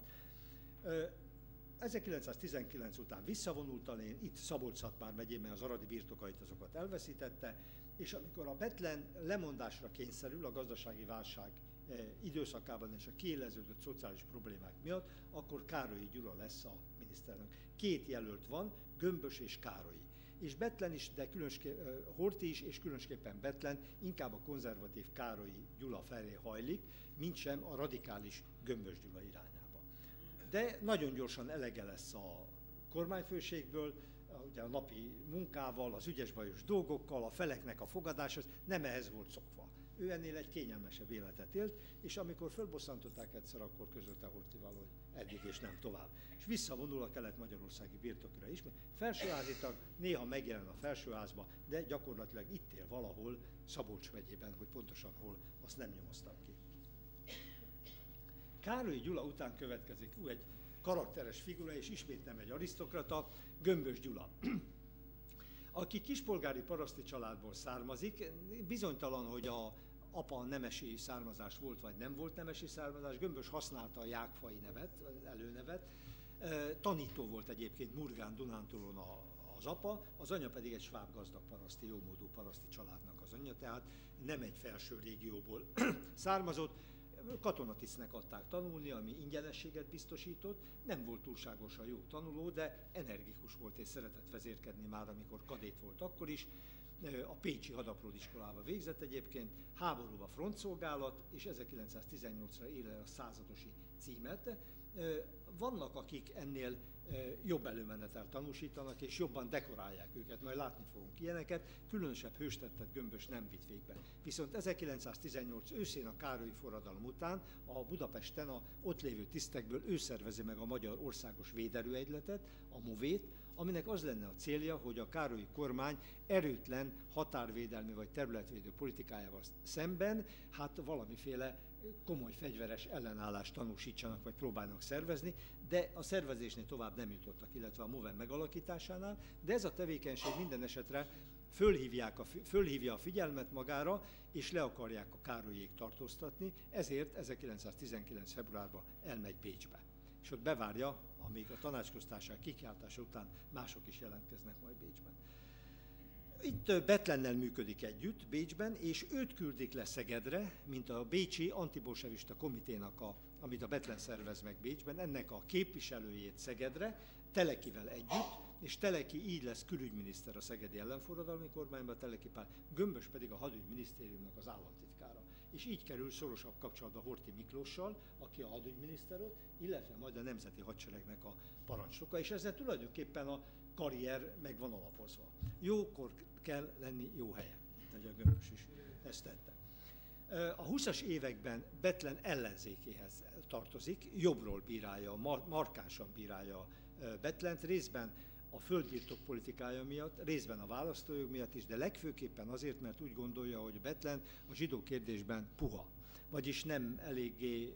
ezerkilencszáztizenkilenc után visszavonult a lén, itt Szabolcs-Szatmár megyében az aradi birtokait azokat elveszítette, és amikor a Bethlen lemondásra kényszerül a gazdasági válság időszakában és a kiéleződött szociális problémák miatt, akkor Károlyi Gyula lesz a miniszterelnök. Két jelölt van, Gömbös és Károlyi. És Bethlen is, de különösképpen Horthy is, és különösképpen Bethlen inkább a konzervatív Károlyi Gyula felé hajlik, mintsem a radikális Gömbös Gyula irányába. De nagyon gyorsan elege lesz a kormányfőségből, ugye a napi munkával, az ügyes-bajos dolgokkal, a feleknek a fogadása, nem ehhez volt szokva. Ő ennél egy kényelmesebb életet élt, és amikor fölbosszantották egyszer, akkor közölte Horthyval, hogy eddig és nem tovább. És visszavonul a kelet-magyarországi birtokra is, mert felsőházi tag, néha megjelen a felsőházba, de gyakorlatilag itt él valahol Szabolcs megyében, hogy pontosan hol, azt nem nyomoztam ki. Károlyi Gyula után következik ú, egy karakteres figura, és ismét nem egy arisztokrata, Gömbös Gyula, aki kispolgári paraszti családból származik. Bizonytalan, hogy a apa nemesi származás volt, vagy nem volt nemesi származás. Gömbös használta a jákfai nevet, előnevet. Tanító volt egyébként Murgán Dunántúlon a, a az apa, az anya pedig egy sváb gazdag paraszti, jómódú paraszti családnak az anyja, tehát nem egy felső régióból származott. Katonatisztnek adták tanulni, ami ingyenességet biztosított, nem volt túlságosan jó tanuló, de energikus volt és szeretett vezérkedni már, amikor kadét volt akkor is. A pécsi hadapródiskolába végzett egyébként, háborúba frontszolgálat, és ezerkilencszáztizennyolcra ér el a századosi címet. Vannak, akik ennél jobb előmenetelt tanúsítanak, és jobban dekorálják őket, majd látni fogunk ilyeneket, különösebb hőstettet Gömbös nem vitt végbe. Viszont ezerkilencszáztizennyolc őszén a Károlyi forradalom után a Budapesten a ott lévő tisztekből ő szervezi meg a Magyar Országos Véderőegyletet, a movét, aminek az lenne a célja, hogy a Károlyi kormány erőtlen határvédelmi vagy területvédő politikájával szemben hát valamiféle komoly fegyveres ellenállást tanúsítsanak, vagy próbálnak szervezni, de a szervezésnél tovább nem jutottak, illetve a MOVEN megalakításánál, de ez a tevékenység minden esetre fölhívják a, fölhívja a figyelmet magára, és le akarják a Károlyék tartóztatni, ezért ezerkilencszáztizenkilenc februárban elmegy Bécsbe. És ott bevárja, amíg a tanácsköztársaság kikiáltása után mások is jelentkeznek majd Bécsben. Itt Bethlennel működik együtt Bécsben, és őt küldik le Szegedre, mint a bécsi antibolsevista komiténak, a, amit a Bethlen szervez meg Bécsben, ennek a képviselőjét Szegedre, Telekivel együtt, és Teleki így lesz külügyminiszter a szegedi ellenforradalmi kormányban, Teleki Pál, Gömbös pedig a hadügyminisztériumnak az államtitkára. És így kerül szorosabb kapcsolatba Horthy Miklóssal, aki a hadügyminiszter ott, illetve majd a Nemzeti Hadseregnek a parancsnoka, és ezzel tulajdonképpen a karrier meg van alapozva. Jókor kell lenni jó helyen, mint a Gömbös is ezt tette. A húszas években Bethlen ellenzékéhez tartozik, jobbról bírálja, markánsan bírálja Bethlent, részben a földbirtok politikája miatt, részben a választójog miatt is, de legfőképpen azért, mert úgy gondolja, hogy Bethlen a zsidó kérdésben puha, vagyis nem eléggé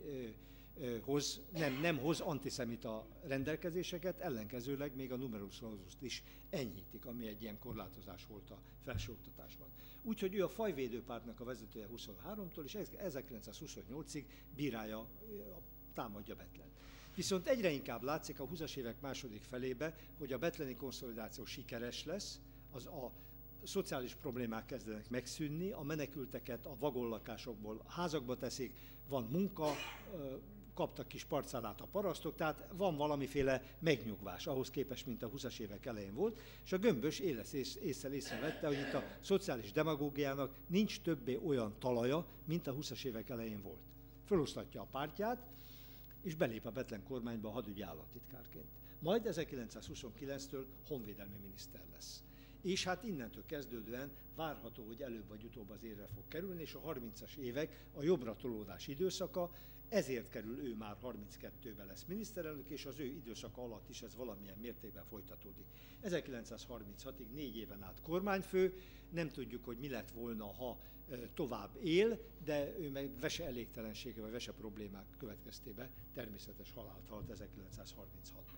hoz, nem, nem hoz antiszemita rendelkezéseket, ellenkezőleg még a numerus clausust is enyhítik, ami egy ilyen korlátozás volt a felsőoktatásban. Úgyhogy ő a Fajvédőpártnak a vezetője huszonháromtól, és ezerkilencszázhuszonnyolcig bírálja, támadja Bethlent. Viszont egyre inkább látszik a húszas évek második felébe, hogy a bethleni konszolidáció sikeres lesz, az a szociális problémák kezdenek megszűnni, a menekülteket a vagonlakásokból házakba teszik, van munka, kaptak kis parcellát a parasztok, tehát van valamiféle megnyugvás ahhoz képest, mint a húszas évek elején volt, és a Gömbös éles észre észrevette, hogy itt a szociális demagógiának nincs többé olyan talaja, mint a húszas évek elején volt. Fölosztatja a pártját, és belép a Bethlen kormányba a hadügyi államtitkárként. Majd ezerkilencszázhuszonkilenctől honvédelmi miniszter lesz. És hát innentől kezdődően várható, hogy előbb vagy utóbb az érre fog kerülni, és a harmincas évek a jobbra tolódás időszaka, ezért kerül ő már harminckettőben lesz miniszterelnök, és az ő időszaka alatt is ez valamilyen mértékben folytatódik. ezerkilencszázharminchatig négy éven át kormányfő, nem tudjuk, hogy mi lett volna, ha tovább él, de ő meg vese elégtelensége vagy vese problémák következtében természetes halált halt ezerkilencszázharminchatban.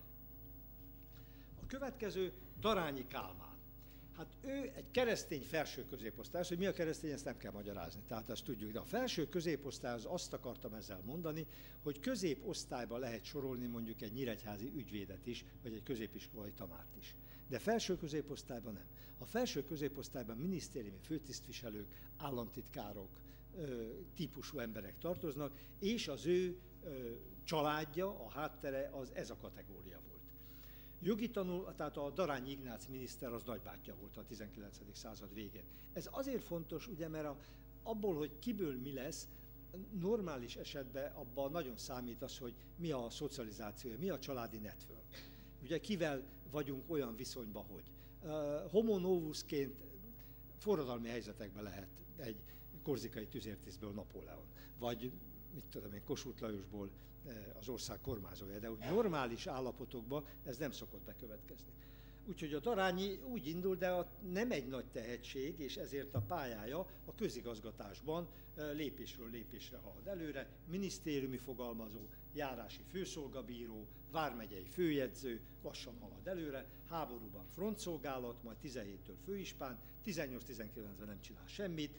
A következő Darányi Kálmán. Hát ő egy keresztény felső középosztályos, hogy mi a keresztény, ezt nem kell magyarázni, tehát ezt tudjuk. De a felső középosztályhoz azt akartam ezzel mondani, hogy középosztályba lehet sorolni mondjuk egy nyíregyházi ügyvédet is, vagy egy középiskolai tanárt is. De felső középosztályban nem. A felső középosztályban minisztériumi főtisztviselők, államtitkárok, típusú emberek tartoznak, és az ő családja, a háttere az ez a kategória volt. Jogi tanul, tehát a Darányi Ignác miniszter az nagybátyja volt a tizenkilencedik század végén. Ez azért fontos, ugye, mert a, abból, hogy kiből mi lesz, normális esetben abban nagyon számít az, hogy mi a szocializációja, mi a családi network. Ugye kivel vagyunk olyan viszonyban, hogy uh, homo novusként forradalmi helyzetekben lehet egy korzikai tüzértisztből Napóleon, vagy mit tudom én, Kossuth Lajosból az ország kormányzója, de úgy normális állapotokban ez nem szokott bekövetkezni. Úgyhogy a Darányi úgy indul, de a, nem egy nagy tehetség, és ezért a pályája a közigazgatásban lépésről lépésre halad előre, minisztériumi fogalmazó, járási főszolgabíró, vármegyei főjegyző, lassan halad előre, háborúban frontszolgálat, majd tizenhéttől főispán, tizennyolc-tizenkilencben nem csinál semmit,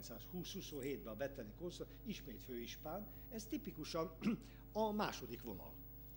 ezerkilencszázhúsz-huszonhétben a bethleni konszol, ismét főispán, ez tipikusan a második vonal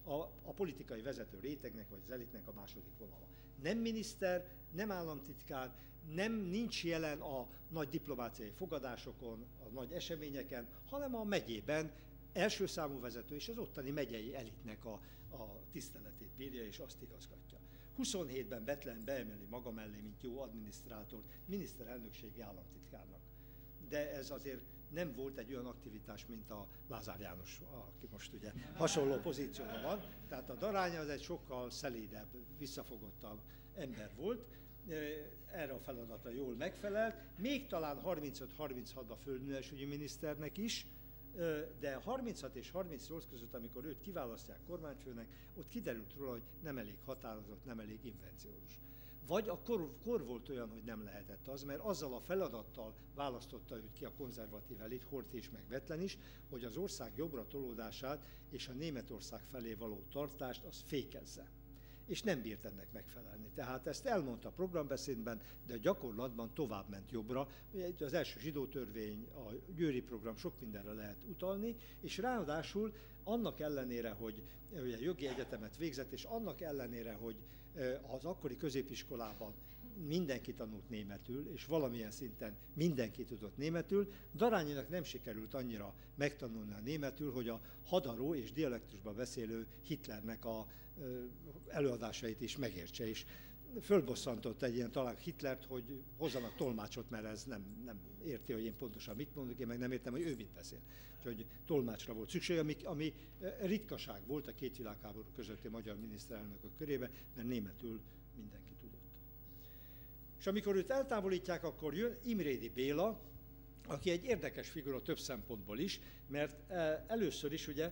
a, a politikai vezető rétegnek vagy az elitnek a második vonala. Nem miniszter, nem államtitkár, nem nincs jelen a nagy diplomáciai fogadásokon, a nagy eseményeken, hanem a megyében első számú vezető és az ottani megyei elitnek a, a tiszteletét bírja és azt igazgatja. huszonhétben Bethlen beemeli maga mellé, mint jó adminisztrátort, miniszterelnökségi államtitkárnak. De ez azért nem volt egy olyan aktivitás, mint a Lázár János, aki most ugye hasonló pozícióban van. Tehát a Darányi az egy sokkal szelídebb, visszafogottabb ember volt, erre a feladatra jól megfelelt, még talán harmincöt harminchatban földművelésügyi miniszternek is, de harminchat és harmincnyolc között, amikor őt kiválasztják kormányfőnek, ott kiderült róla, hogy nem elég határozott, nem elég invenciózus. Vagy a kor, kor volt olyan, hogy nem lehetett az, mert azzal a feladattal választotta őt ki a konzervatív elit, Horthy is, meg Bethlen is, hogy az ország jobbra tolódását és a Németország felé való tartást az fékezze. És nem bírt ennek megfelelni. Tehát ezt elmondta a programbeszédben, de a gyakorlatban tovább ment jobbra. Az első zsidó törvény, a Győri program, sok mindenre lehet utalni, és ráadásul annak ellenére, hogy ugye jogi egyetemet végzett, és annak ellenére, hogy az akkori középiskolában mindenki tanult németül, és valamilyen szinten mindenki tudott németül, Darányinak nem sikerült annyira megtanulni a németül, hogy a hadaró és dialektusban beszélő Hitlernek a előadásait is megértse, és fölbosszantott egy ilyen talán Hitlert, hogy hozzanak tolmácsot, mert ez nem, nem érti, hogy én pontosan mit mondok, én meg nem értem, hogy ő mit beszél. Úgyhogy tolmácsra volt szükség, ami, ami ritkaság volt a két világháború közötti magyar miniszterelnökök körében, mert németül mindenki tudott. És amikor őt eltávolítják, akkor jön Imrédy Béla, aki egy érdekes figura több szempontból is, mert először is ugye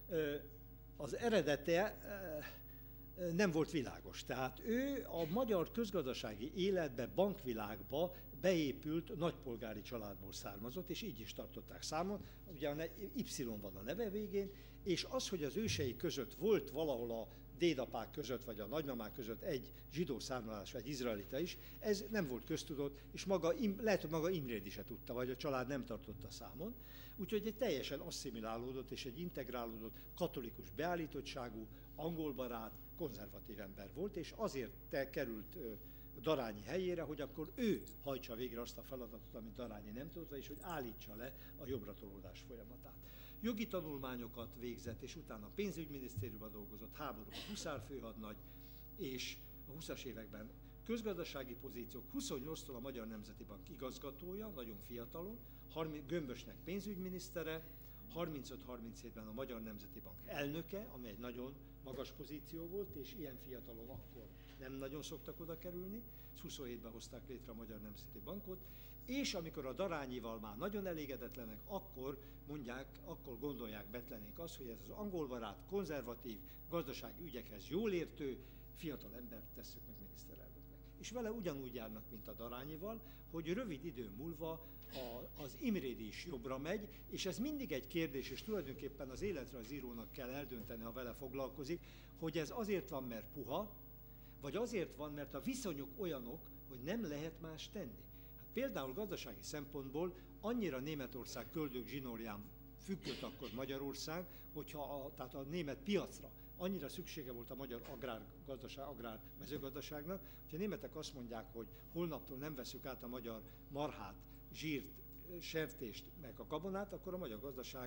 az eredete nem volt világos. Tehát ő a magyar közgazdasági életbe, bankvilágba beépült nagypolgári családból származott, és így is tartották számon. Ugye a Y van a neve végén, és az, hogy az ősei között volt valahol a dédapák között, vagy a nagymamák között egy zsidó származású, egy izraelita is, ez nem volt köztudott, és maga, lehet, hogy maga Imrédy se tudta, vagy a család nem tartotta számon. Úgyhogy egy teljesen asszimilálódott és egy integrálódott, katolikus beállítottságú, angolbarát, konzervatív ember volt, és azért te került Darányi helyére, hogy akkor ő hajtsa végre azt a feladatot, amit Darányi nem tudott, és hogy állítsa le a jobbratolódás folyamatát. Jogi tanulmányokat végzett, és utána a pénzügyminisztériumban dolgozott, háborúban huszárfőhadnagy, és a huszas években közgazdasági pozíciók, huszonnyolctól a Magyar Nemzeti Bank igazgatója, nagyon fiatalon, Gömbösnek pénzügyminisztere, harmincöt harminchétben a Magyar Nemzeti Bank elnöke, ami egy nagyon magas pozíció volt, és ilyen fiatalon akkor nem nagyon szoktak oda kerülni, huszonhétben hozták létre a Magyar Nemzeti Bankot, és amikor a Darányival már nagyon elégedetlenek, akkor mondják, akkor gondolják Bethlenék azt, hogy ez az angolbarát, konzervatív, gazdasági ügyekhez jól értő, fiatal embert tesszük meg miniszterelnöknek. És vele ugyanúgy járnak, mint a Darányival, hogy rövid idő múlva a, az Imrédy is jobbra megy, és ez mindig egy kérdés, és tulajdonképpen az életrajzírónak kell eldönteni, ha vele foglalkozik, hogy ez azért van, mert puha, vagy azért van, mert a viszonyok olyanok, hogy nem lehet más tenni. Hát például gazdasági szempontból annyira Németország köldök zsinórján függött akkor Magyarország, hogyha a, tehát a német piacra annyira szüksége volt a magyar agrárgazdaság, agrár mezőgazdaságnak, hogy a németek azt mondják, hogy holnaptól nem veszük át a magyar marhát, zsírt, sertést, meg a gabonát, akkor a magyar gazdaság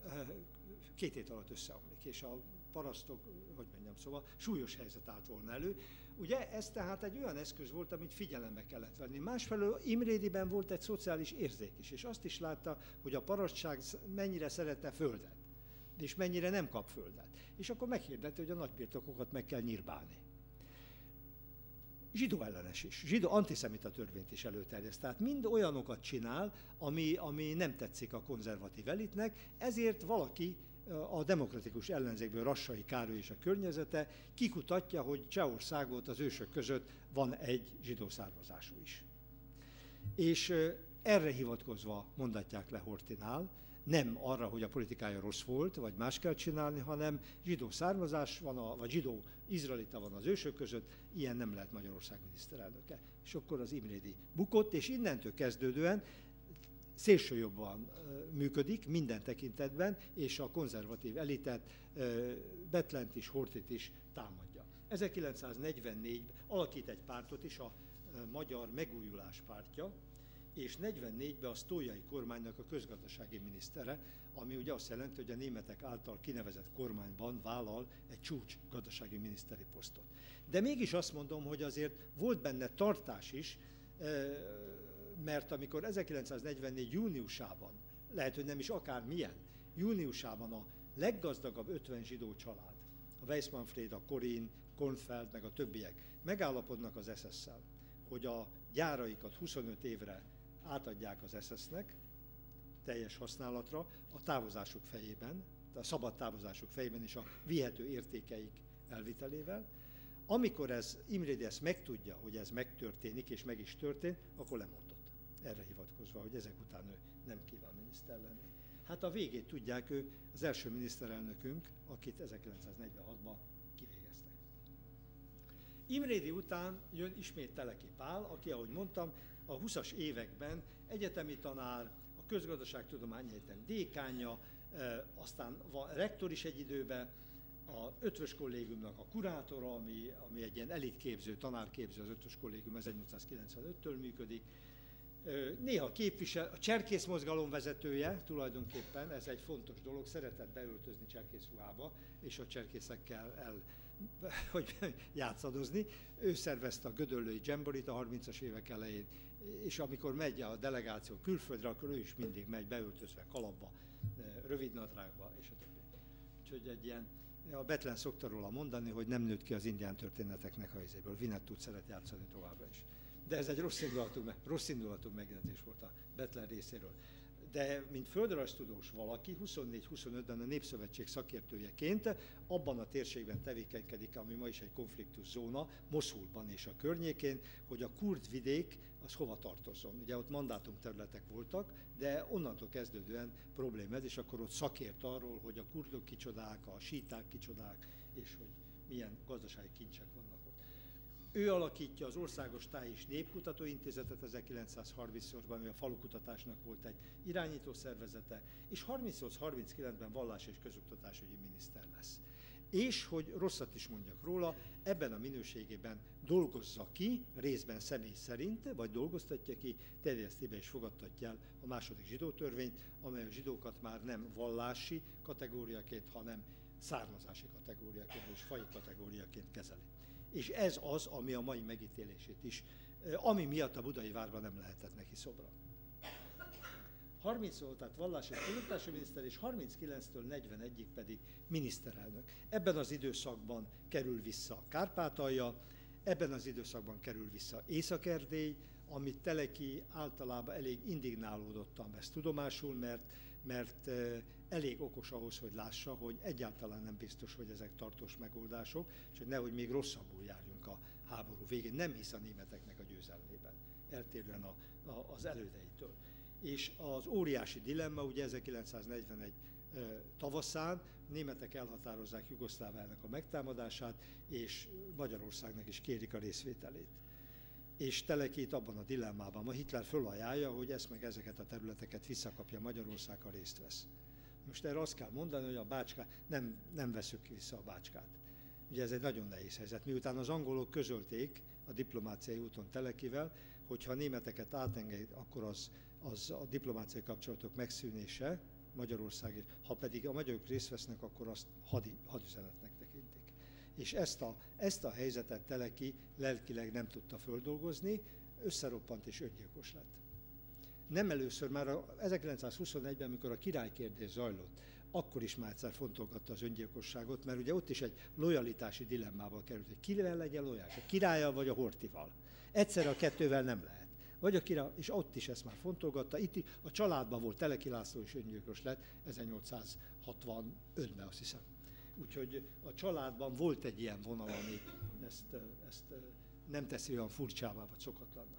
két hét alatt összeomlik, és a parasztok, hogy mondjam, szóval súlyos helyzet állt volna elő. Ugye ez tehát egy olyan eszköz volt, amit figyelembe kellett venni. Másfelől Imrédyben volt egy szociális érzék is, és azt is látta, hogy a parasztság mennyire szerette földet, és mennyire nem kap földet. És akkor meghirdette, hogy a nagybirtokokat meg kell nyírbálni. Zsidó ellenes is, zsidó antiszemita törvényt is előterjeszt. Tehát mind olyanokat csinál, ami, ami nem tetszik a konzervatív elitnek, ezért valaki a demokratikus ellenzékből, Rassai Károly és a környezete kikutatja, hogy Csehországot az ősök között van egy zsidó származású is. És erre hivatkozva mondatják le Horthynál, nem arra, hogy a politikája rossz volt, vagy más kell csinálni, hanem zsidó származás van, a, vagy zsidó izraelita van az ősök között, ilyen nem lehet Magyarország miniszterelnöke. És akkor az Imrédy bukott, és innentől kezdődően szélsőjobban működik minden tekintetben, és a konzervatív elitet, Bethlent is, Horthyt is támadja. ezerkilencszáznegyvennégyben alakít egy pártot is, a Magyar Megújulás pártja, és negyvennégyben a sztójai kormánynak a közgazdasági minisztere, ami ugye azt jelenti, hogy a németek által kinevezett kormányban vállal egy csúcs gazdasági miniszteri posztot. De mégis azt mondom, hogy azért volt benne tartás is, mert amikor ezerkilencszáznegyvennégy júniusában, lehet, hogy nem is akármilyen, júniusában a leggazdagabb ötven zsidó család, a Weissmanfried, a Korin, Kornfeld, meg a többiek megállapodnak az es es-szel, hogy a gyáraikat huszonöt évre átadják az es es-nek teljes használatra a távozásuk fejében, a szabad távozásuk fejében és a vihető értékeik elvitelével. Amikor ez, Imrédi ezt megtudja, hogy ez megtörténik, és meg is történt, akkor lemondott. Erre hivatkozva, hogy ezek után ő nem kíván miniszter lenni. Hát a végét tudják, ő az első miniszterelnökünk, akit ezerkilencszáznegyvenhatban kivégeztek. Imrédi után jön ismét Teleki Pál, aki, ahogy mondtam, a huszas években egyetemi tanár, a Közgazdaságtudományi Egyetem dékánja, aztán van rektor is egy időben, a Ötvös Kollégiumnak a kurátora, ami, ami egy ilyen elitképző, tanárképző, az Ötvös Kollégium ezernyolcszázkilencvenöttől működik. Néha képvisel, a cserkész mozgalom vezetője tulajdonképpen, ez egy fontos dolog, szeretett beöltözni cserkészruhába, és a cserkészekkel el, hogy játszadozni. Ő szervezte a gödöllői dzsemborit a harmincas évek elején, és amikor megy a delegáció külföldre, akkor ő is mindig megy beöltözve kalapba, rövidnadrágba, és a többi. Úgyhogy egy ilyen, a Bethlen szokta róla mondani, hogy nem nőtt ki az indián történeteknek a izéből. Vinettut szeret játszani továbbra is. De ez egy rossz indulatú, rossz indulatú megjegyzés volt a Bethlen részéről. De mint földrajztudós valaki, huszonnégy-huszonötben a Népszövetség szakértőjeként abban a térségben tevékenykedik, ami ma is egy konfliktus zóna, Moszulban és a környékén, hogy a kurd vidék az hova tartozzon. Ugye ott mandátumterületek voltak, de onnantól kezdődően probléma ez, és akkor ott szakért arról, hogy a kurdok kicsodák, a síták kicsodák, és hogy milyen gazdasági kincsek vannak ott. Ő alakítja az Országos Táj- és Népkutatóintézetet ezerkilencszázharmincnyolcban, ami a falukutatásnak volt egy irányító szervezete, és harmincnyolc-harminckilencben vallás- és közoktatásügyi miniszter lesz. És, hogy rosszat is mondjak róla, ebben a minőségében dolgozza ki, részben személy szerint, vagy dolgoztatja ki, terjeszti be és fogadtatja el a második zsidótörvényt, amely a zsidókat már nem vallási kategóriaként, hanem származási kategóriaként és faji kategóriaként kezeli. És ez az, ami a mai megítélését is, ami miatt a Budai Várban nem lehetett neki szobra. harmincnyolc, tehát vallás és közoktatási miniszter, és harminckilenctől negyvenegyig pedig miniszterelnök. Ebben az időszakban kerül vissza a Kárpátalja, ebben az időszakban kerül vissza Észak-Erdély, amit Teleki általában elég indignálódottan vesz tudomásul, mert, mert elég okos ahhoz, hogy lássa, hogy egyáltalán nem biztos, hogy ezek tartós megoldások, és hogy nehogy még rosszabbul járjunk a háború végén. Nem hisz a németeknek a győzelmében, eltérően a, a, az elődeitől. És az óriási dilemma, ugye ezerkilencszáznegyvenegy tavaszán németek elhatározzák Jugoszláviának a megtámadását, és Magyarországnak is kérik a részvételét. És Telekit abban a dilemmában ma Hitler fölajánlja, hogy ezt meg ezeket a területeket visszakapja Magyarország, ha részt vesz. Most erre azt kell mondani, hogy a Bácskát, nem, nem veszük vissza a Bácskát. Ugye ez egy nagyon nehéz helyzet. Miután az angolok közölték a diplomáciai úton Telekivel, hogyha a németeket átenged, akkor az, az a diplomáciai kapcsolatok megszűnése Magyarország, ha pedig a magyarok részt vesznek, akkor azt hadi, hadüzenetnek tekintik. És ezt a, ezt a helyzetet Teleki lelkileg nem tudta földolgozni, összeroppant és öngyilkos lett. Nem először, már a ezerkilencszázhuszonegyben, amikor a királykérdés zajlott, akkor is már egyszer fontolgatta az öngyilkosságot, mert ugye ott is egy lojalitási dilemmába került, hogy kivel legyen lojális, a királlyal vagy a Horthyval. Egyszerre a kettővel nem lehet. Vagy a király, és ott is ezt már fontolgatta, itt a családban volt, Teleki László is öngyilkos lett, ezernyolcszázhatvanötben azt hiszem. Úgyhogy a családban volt egy ilyen vonal, ami ezt, ezt nem teszi olyan furcsává vagy szokatlanná.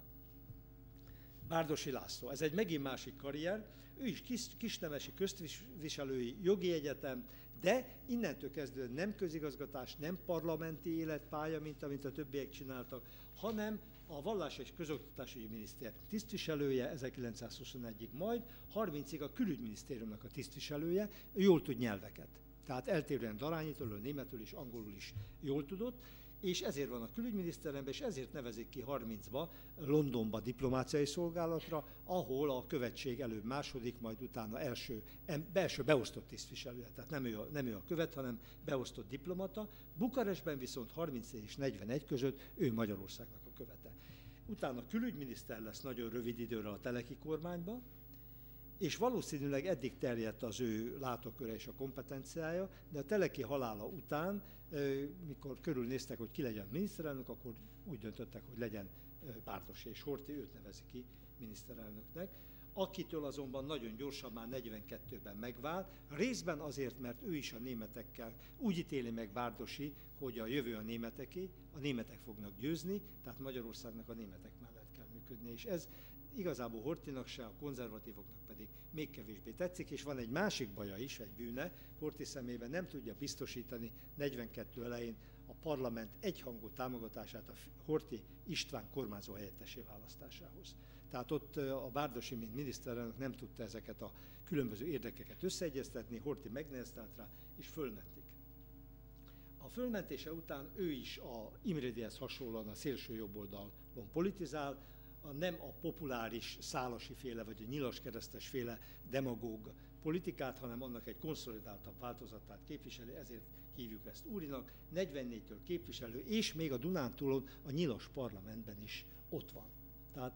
Bárdossy László, ez egy megint másik karrier, ő is kis, kisnemesi közviselői jogi egyetem, De innentől kezdve nem közigazgatás, nem parlamenti életpálya, mint amit a többiek csináltak, hanem a Vallás és Közoktatásügyi Miniszter tisztviselője ezerkilencszázhuszonegyig, majd harmincig a Külügyminisztériumnak a tisztviselője, ő jól tud nyelveket. Tehát eltérően darányitól, németül is, angolul is jól tudott, és ezért van a külügyminiszteremben, és ezért nevezik ki harmincba Londonba diplomáciai szolgálatra, ahol a követség előbb második, majd utána első, belső beosztott tisztviselője, tehát nem ő, a, nem ő a követ, hanem beosztott diplomata. Bukarestben viszont harminc és negyvenegy között ő Magyarországnak a követe. Utána külügyminiszter lesz nagyon rövid időre a Teleki kormányban, és valószínűleg eddig terjedt az ő látóköre és a kompetenciája, de a Teleki halála után, mikor körülnéztek, hogy ki legyen miniszterelnök, akkor úgy döntöttek, hogy legyen Bárdossy és Horthy, őt nevezi ki miniszterelnöknek, akitől azonban nagyon gyorsan már negyvenkettőben megvált, részben azért, mert ő is a németekkel úgy ítéli meg Bárdossy, hogy a jövő a németeké, a németek fognak győzni, tehát Magyarországnak a németek mellett kell működni, és ez igazából Horthynak se, a konzervatívoknak pedig még kevésbé tetszik, és van egy másik baja is, egy bűne, Horthy szemében nem tudja biztosítani negyvenkettő elején a parlament egyhangú támogatását a Horthy István kormányzó helyettessé választásához. Tehát ott a Bárdossy, mint miniszterelnök nem tudta ezeket a különböző érdekeket összeegyeztetni, Horthy megneheztelt rá, és fölmentik. A fölmentése után ő is a Imrédihez hasonlóan a szélső jobboldalon politizál, a nem a populáris szálasi féle, vagy a nyilaskeresztes féle demagóg politikát, hanem annak egy konszolidáltabb változatát képviseli, ezért hívjuk ezt Úrinak. negyvennégytől képviselő, és még a Dunántúlon a nyilas parlamentben is ott van. Tehát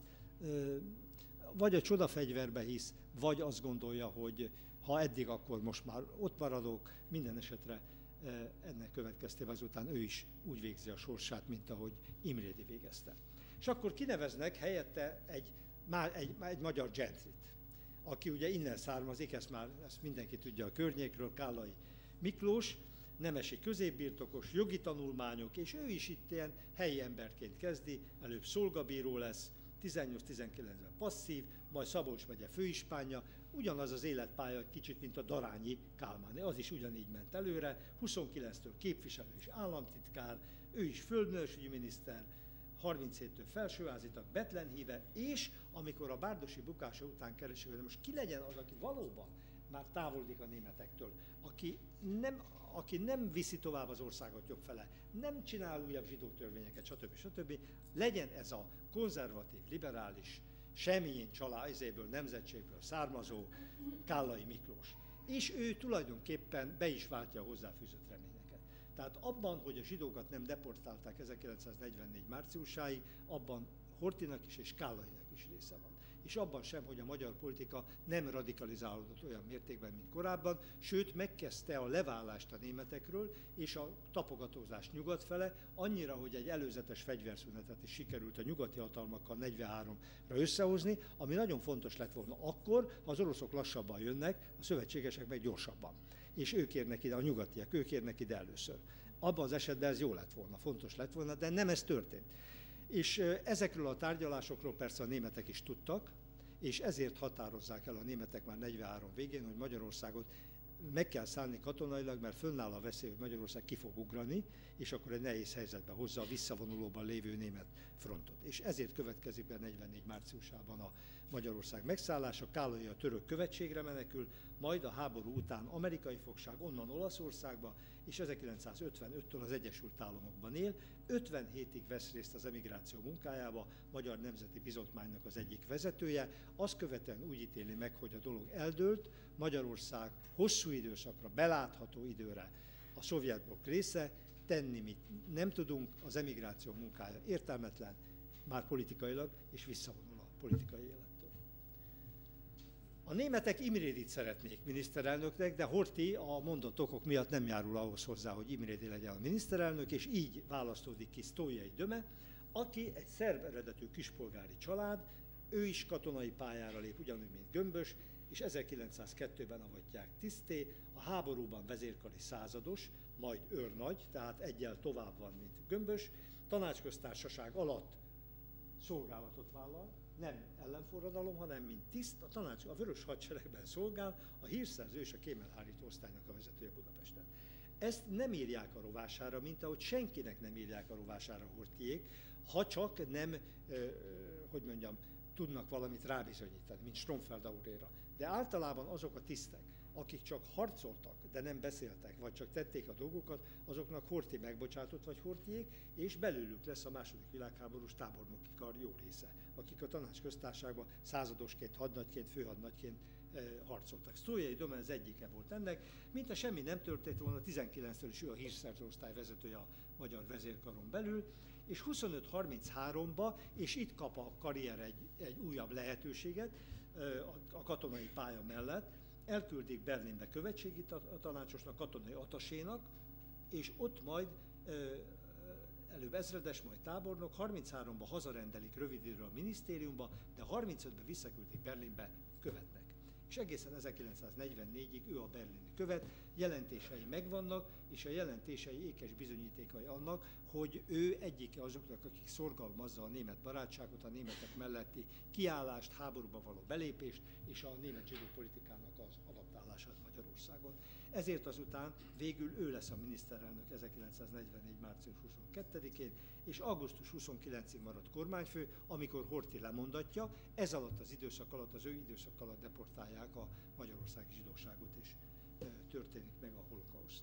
vagy a csodafegyverbe hisz, vagy azt gondolja, hogy ha eddig, akkor most már ott maradok, minden esetre ennek következtében azután ő is úgy végzi a sorsát, mint ahogy Imrédi végezte. És akkor kineveznek helyette egy, egy, egy magyar gentrit, aki ugye innen származik, ezt már ezt mindenki tudja a környékről, Kállai Miklós, nemesi középbirtokos, jogi tanulmányok, és ő is itt ilyen helyi emberként kezdi, előbb szolgabíró lesz, tizennyolc-tizenkilencben passzív, majd Szabolcs megye főispánja, ugyanaz az életpálya kicsit, mint a Darányi Kálmáné, az is ugyanígy ment előre, huszonkilenctől képviselő és államtitkár, ő is földművelésügyi miniszter, harminchéttől felsőházitag, Bethlen híve, és amikor a Bárdossy bukása után keresi, hogy most ki legyen az, aki valóban már távolodik a németektől, aki nem, aki nem viszi tovább az országot jobb fele, nem csinál újabb zsidó törvényeket, stb. stb. Legyen ez a konzervatív, liberális, semmilyen családból, nemzetségből származó Kállai Miklós. És ő tulajdonképpen be is váltja a hozzáfűzött reményeket. Tehát abban, hogy a zsidókat nem deportálták ezerkilencszáznegyvennégy márciusáig, abban Horthynak is és Kállainak is része van. És abban sem, hogy a magyar politika nem radikalizálódott olyan mértékben, mint korábban, sőt megkezdte a leválást a németekről és a tapogatózást nyugat fele, annyira, hogy egy előzetes fegyverszünetet is sikerült a nyugati hatalmakkal negyvenháromra összehozni, ami nagyon fontos lett volna akkor, ha az oroszok lassabban jönnek, a szövetségesek meg gyorsabban. És ők érnek ide, a nyugatiak, ők érnek ide először. Abban az esetben ez jó lett volna, fontos lett volna, de nem ez történt. És ezekről a tárgyalásokról persze a németek is tudtak, és ezért határozzák el a németek már negyvenhárom végén, hogy Magyarországot meg kell szállni katonailag, mert fönnáll a veszély, hogy Magyarország ki fog ugrani, és akkor egy nehéz helyzetbe hozza a visszavonulóban lévő német frontot. És ezért következik be negyvennégy márciusában a Magyarország megszállása, Kállai a török követségre menekül, majd a háború után amerikai fogság, onnan Olaszországba, és ezerkilencszázötvenöttől az Egyesült Államokban él. ötven hétig vesz részt az emigráció munkájába, Magyar Nemzeti Bizottmánynak az egyik vezetője. Azt követően úgy ítéli meg, hogy a dolog eldőlt, Magyarország hosszú időszakra, belátható időre a szovjetblokk része, tenni mit nem tudunk, az emigráció munkája értelmetlen, már politikailag, és visszavonul a politikai élettől. A németek Imrédit szeretnék miniszterelnöknek, de Horthy a mondott okok miatt nem járul ahhoz hozzá, hogy Imrédi legyen a miniszterelnök, és így választódik ki Sztójai Döme, aki egy szerb eredetű kispolgári család, ő is katonai pályára lép, ugyanúgy, mint Gömbös, és ezerkilencszázkettőben avatják tiszté, a háborúban vezérkari százados, majd őrnagy, tehát egyel tovább van, mint Gömbös, tanácsköztársaság alatt szolgálatot vállal, nem ellenforradalom, hanem mint tiszt, a tanács a Vörös Hadseregben szolgál, a hírszerző és a kémelhárító osztálynak a vezetője Budapesten. Ezt nem írják a rovására, mint ahogy senkinek nem írják a rovására Horthyék, ha csak nem, hogy mondjam, tudnak valamit rábizonyítani, mint Stromfeld Auréra. De általában azok a tisztek, akik csak harcoltak, de nem beszéltek, vagy csak tették a dolgokat, azoknak Horthy megbocsátott, vagy Horthyék, és belőlük lesz a második világháborús tábornoki kar jó része, akik a tanácsköztárságban századosként, hadnagyként, főhadnagyként e, harcoltak. Sztójai Domen az egyike volt ennek, mint a semmi nem történt volna, tizenkilenctől is ő a hírszerző osztály vezetője a magyar vezérkaron belül, és huszonöt harminchárom-ba, és itt kap a karrier egy, egy újabb lehetőséget a katonai pálya mellett, elküldik Berlinbe követségi tanácsosnak, katonai atasénak, és ott majd előbb ezredes, majd tábornok, harmincháromba hazarendelik rövid időre a minisztériumba, de harmincötben visszaküldik Berlinbe követnek. És egészen ezerkilencszáznegyvennégyig ő a berlini követ, jelentései megvannak, és a jelentései ékes bizonyítékai annak, hogy ő egyike azoknak, akik szorgalmazza a német barátságot, a németek melletti kiállást, háborúba való belépést, és a német zsidó politikának az adaptálását Magyarországon. Ezért azután végül ő lesz a miniszterelnök ezerkilencszáznegyvennégy. március huszonkettedikén, és augusztus huszonkilencedikéig marad kormányfő, amikor Horthy lemondatja, ez alatt az időszak alatt, az ő időszak alatt deportálják a magyarországi zsidóságot, és e, történik meg a holokauszt.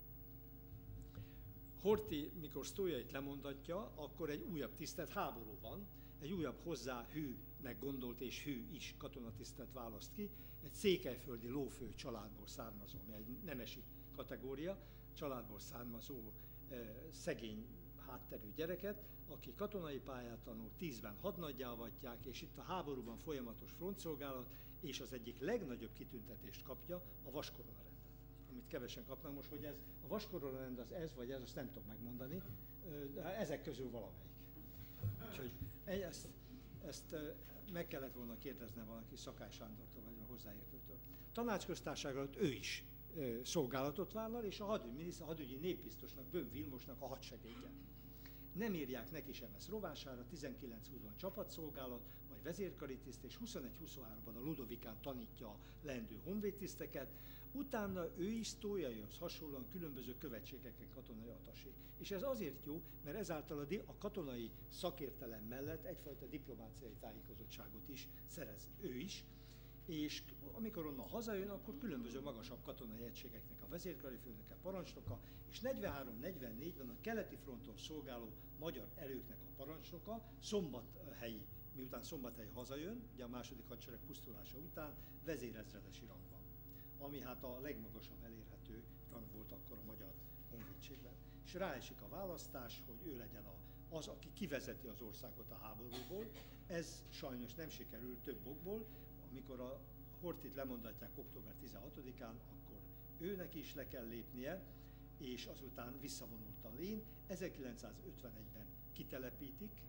Horthy, mikor Sztójait lemondatja, akkor egy újabb tisztelt, háború van, egy újabb hozzá hűnek gondolt és hű is katonatisztet választ ki, egy székelyföldi lófő családból származó, egy nemesi kategória, családból származó e, szegény hátterű gyereket, aki katonai pályát tanul, tízben hadnaggyá avatják, és itt a háborúban folyamatos frontszolgálat, és az egyik legnagyobb kitüntetést kapja a vaskoronarendet, amit kevesen kapnak most, hogy ez a vaskoronarend az ez vagy ez, azt nem tudom megmondani, de ezek közül valamelyik. Úgyhogy ezt, ezt meg kellett volna kérdeznem valaki Szakály Sándortól, vagy a hozzáértőtől. Tanácsköztárság alatt ő is szolgálatot vállal, és a hadügyminiszter, a hadügyi népbiztosnak, Böhm Vilmosnak a hadsegédje. Nem írják neki sem ezt rovására, tizenkilenc-húszban csapatszolgálat, majd vezérkari tiszt, és huszonegy-huszonháromban a Ludovikán tanítja a leendő honvédtiszteket, utána ő is Sztójaihoz hasonlóan különböző követségeken katonai atasé. És ez azért jó, mert ezáltal a, a katonai szakértelem mellett egyfajta diplomáciai tájékozottságot is szerez ő is, és amikor onnan hazajön, akkor különböző magasabb katonai egységeknek a vezérkari főnöke, parancsnoka, és negyvenhárom-negyvennégyben a keleti fronton szolgáló magyar erőknek a parancsnoka, Szombathelyi, miután Szombathelyi hazajön, ugye a második hadsereg pusztulása után, vezérezredesi rangban, ami hát a legmagasabb elérhető rang volt akkor a magyar honvédségben. És ráesik a választás, hogy ő legyen a, az, aki kivezeti az országot a háborúból. Ez sajnos nem sikerült több okból. Amikor a Horthyt lemondatják október tizenhatodikán, akkor őnek is le kell lépnie, és azután visszavonult a lén. ezerkilencszázötvenegyben kitelepítik,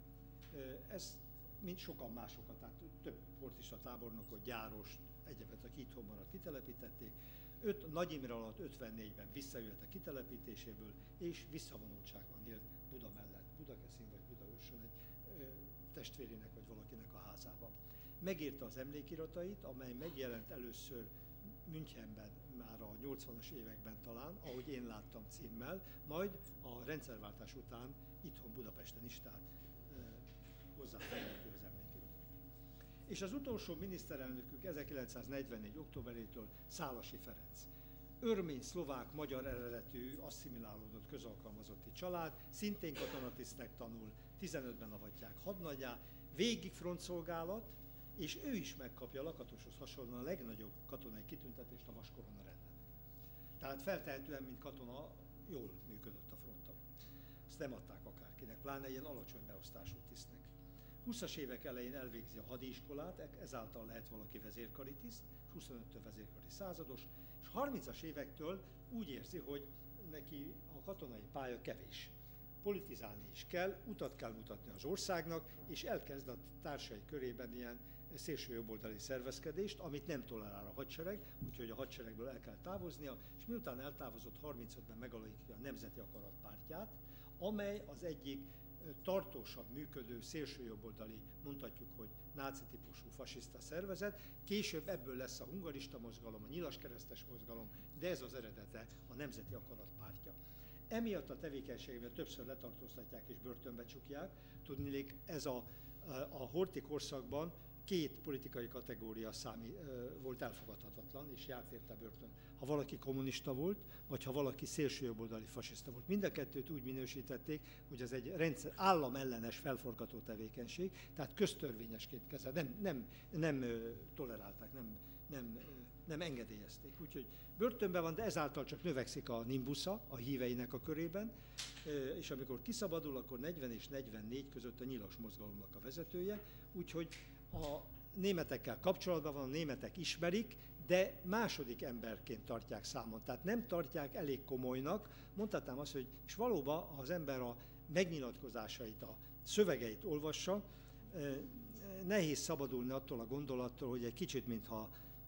ez mint sokan másokat, tehát több horthysta tábornokot, Gyárost, egyebet, aki itthon maradt, kitelepítették. Öt, Nagy Imre alatt ötvennégyben visszajött a kitelepítéséből, és visszavonultságban élt Buda mellett, Budakeszin vagy Budaörsön, egy ö, testvérének vagy valakinek a házában. Megírta az emlékiratait, amely megjelent először Münchenben már a nyolcvanas években talán, ahogy én láttam címmel, majd a rendszerváltás után itthon Budapesten is, tehát e, hozzáférhető az emlékiratok. És az utolsó miniszterelnökük ezerkilencszáznegyvennégy. októberétől Szálasi Ferenc. Örmény, szlovák, magyar eredetű, asszimilálódott közalkalmazotti család, szintén katonatisztnek tanul, tizenötben avatják hadnaggyá, végig frontszolgálat, és ő is megkapja a Lakatoshoz hasonlóan a legnagyobb katonai kitüntetést, a vaskoronarendet. Tehát feltehetően, mint katona, jól működött a fronton. Ezt nem adták akárkinek, pláne ilyen alacsony beosztású tisztnek. húszas évek elején elvégzi a hadiskolát, ezáltal lehet valaki vezérkari tiszt, huszonöttől vezérkari százados, és harmincas évektől úgy érzi, hogy neki a katonai pálya kevés. Politizálni is kell, utat kell mutatni az országnak, és elkezd a társai körében ilyen szélső jobboldali szervezkedést, amit nem tolerál a hadsereg, úgyhogy a hadseregből el kell távoznia, és miután eltávozott harmincötben megalakítja a Nemzeti Akarat pártját, amely az egyik tartósan működő szélsőjobboldali, mondhatjuk, hogy náci típusú fasiszta szervezet, később ebből lesz a hungarista mozgalom, a nyilaskeresztes mozgalom, de ez az eredete a Nemzeti Akarat pártja. Emiatt a tevékenységben többször letartóztatják és börtönbe csukják. Tudniillik, ez a, a Horthy korszakban két politikai kategória számi, volt elfogadhatatlan, és járt érte börtön. Ha valaki kommunista volt, vagy ha valaki szélsőjobboldali fasiszta volt. Mind a kettőt úgy minősítették, hogy ez egy rendszer, államellenes felforgató tevékenység, tehát köztörvényesként kezel, nem, nem, nem tolerálták, nem, nem, nem engedélyezték. Úgyhogy börtönben van, de ezáltal csak növekszik a nimbusza a híveinek a körében, és amikor kiszabadul, akkor negyven és negyvennégy között a nyilas mozgalomnak a vezetője, úgyhogy a németekkel kapcsolatban van, a németek ismerik, de második emberként tartják számon. Tehát nem tartják elég komolynak. Mondhatnám azt, hogy és valóban az ember a megnyilatkozásait, a szövegeit olvassa, nehéz szabadulni attól a gondolattól, hogy egy kicsit, mintha,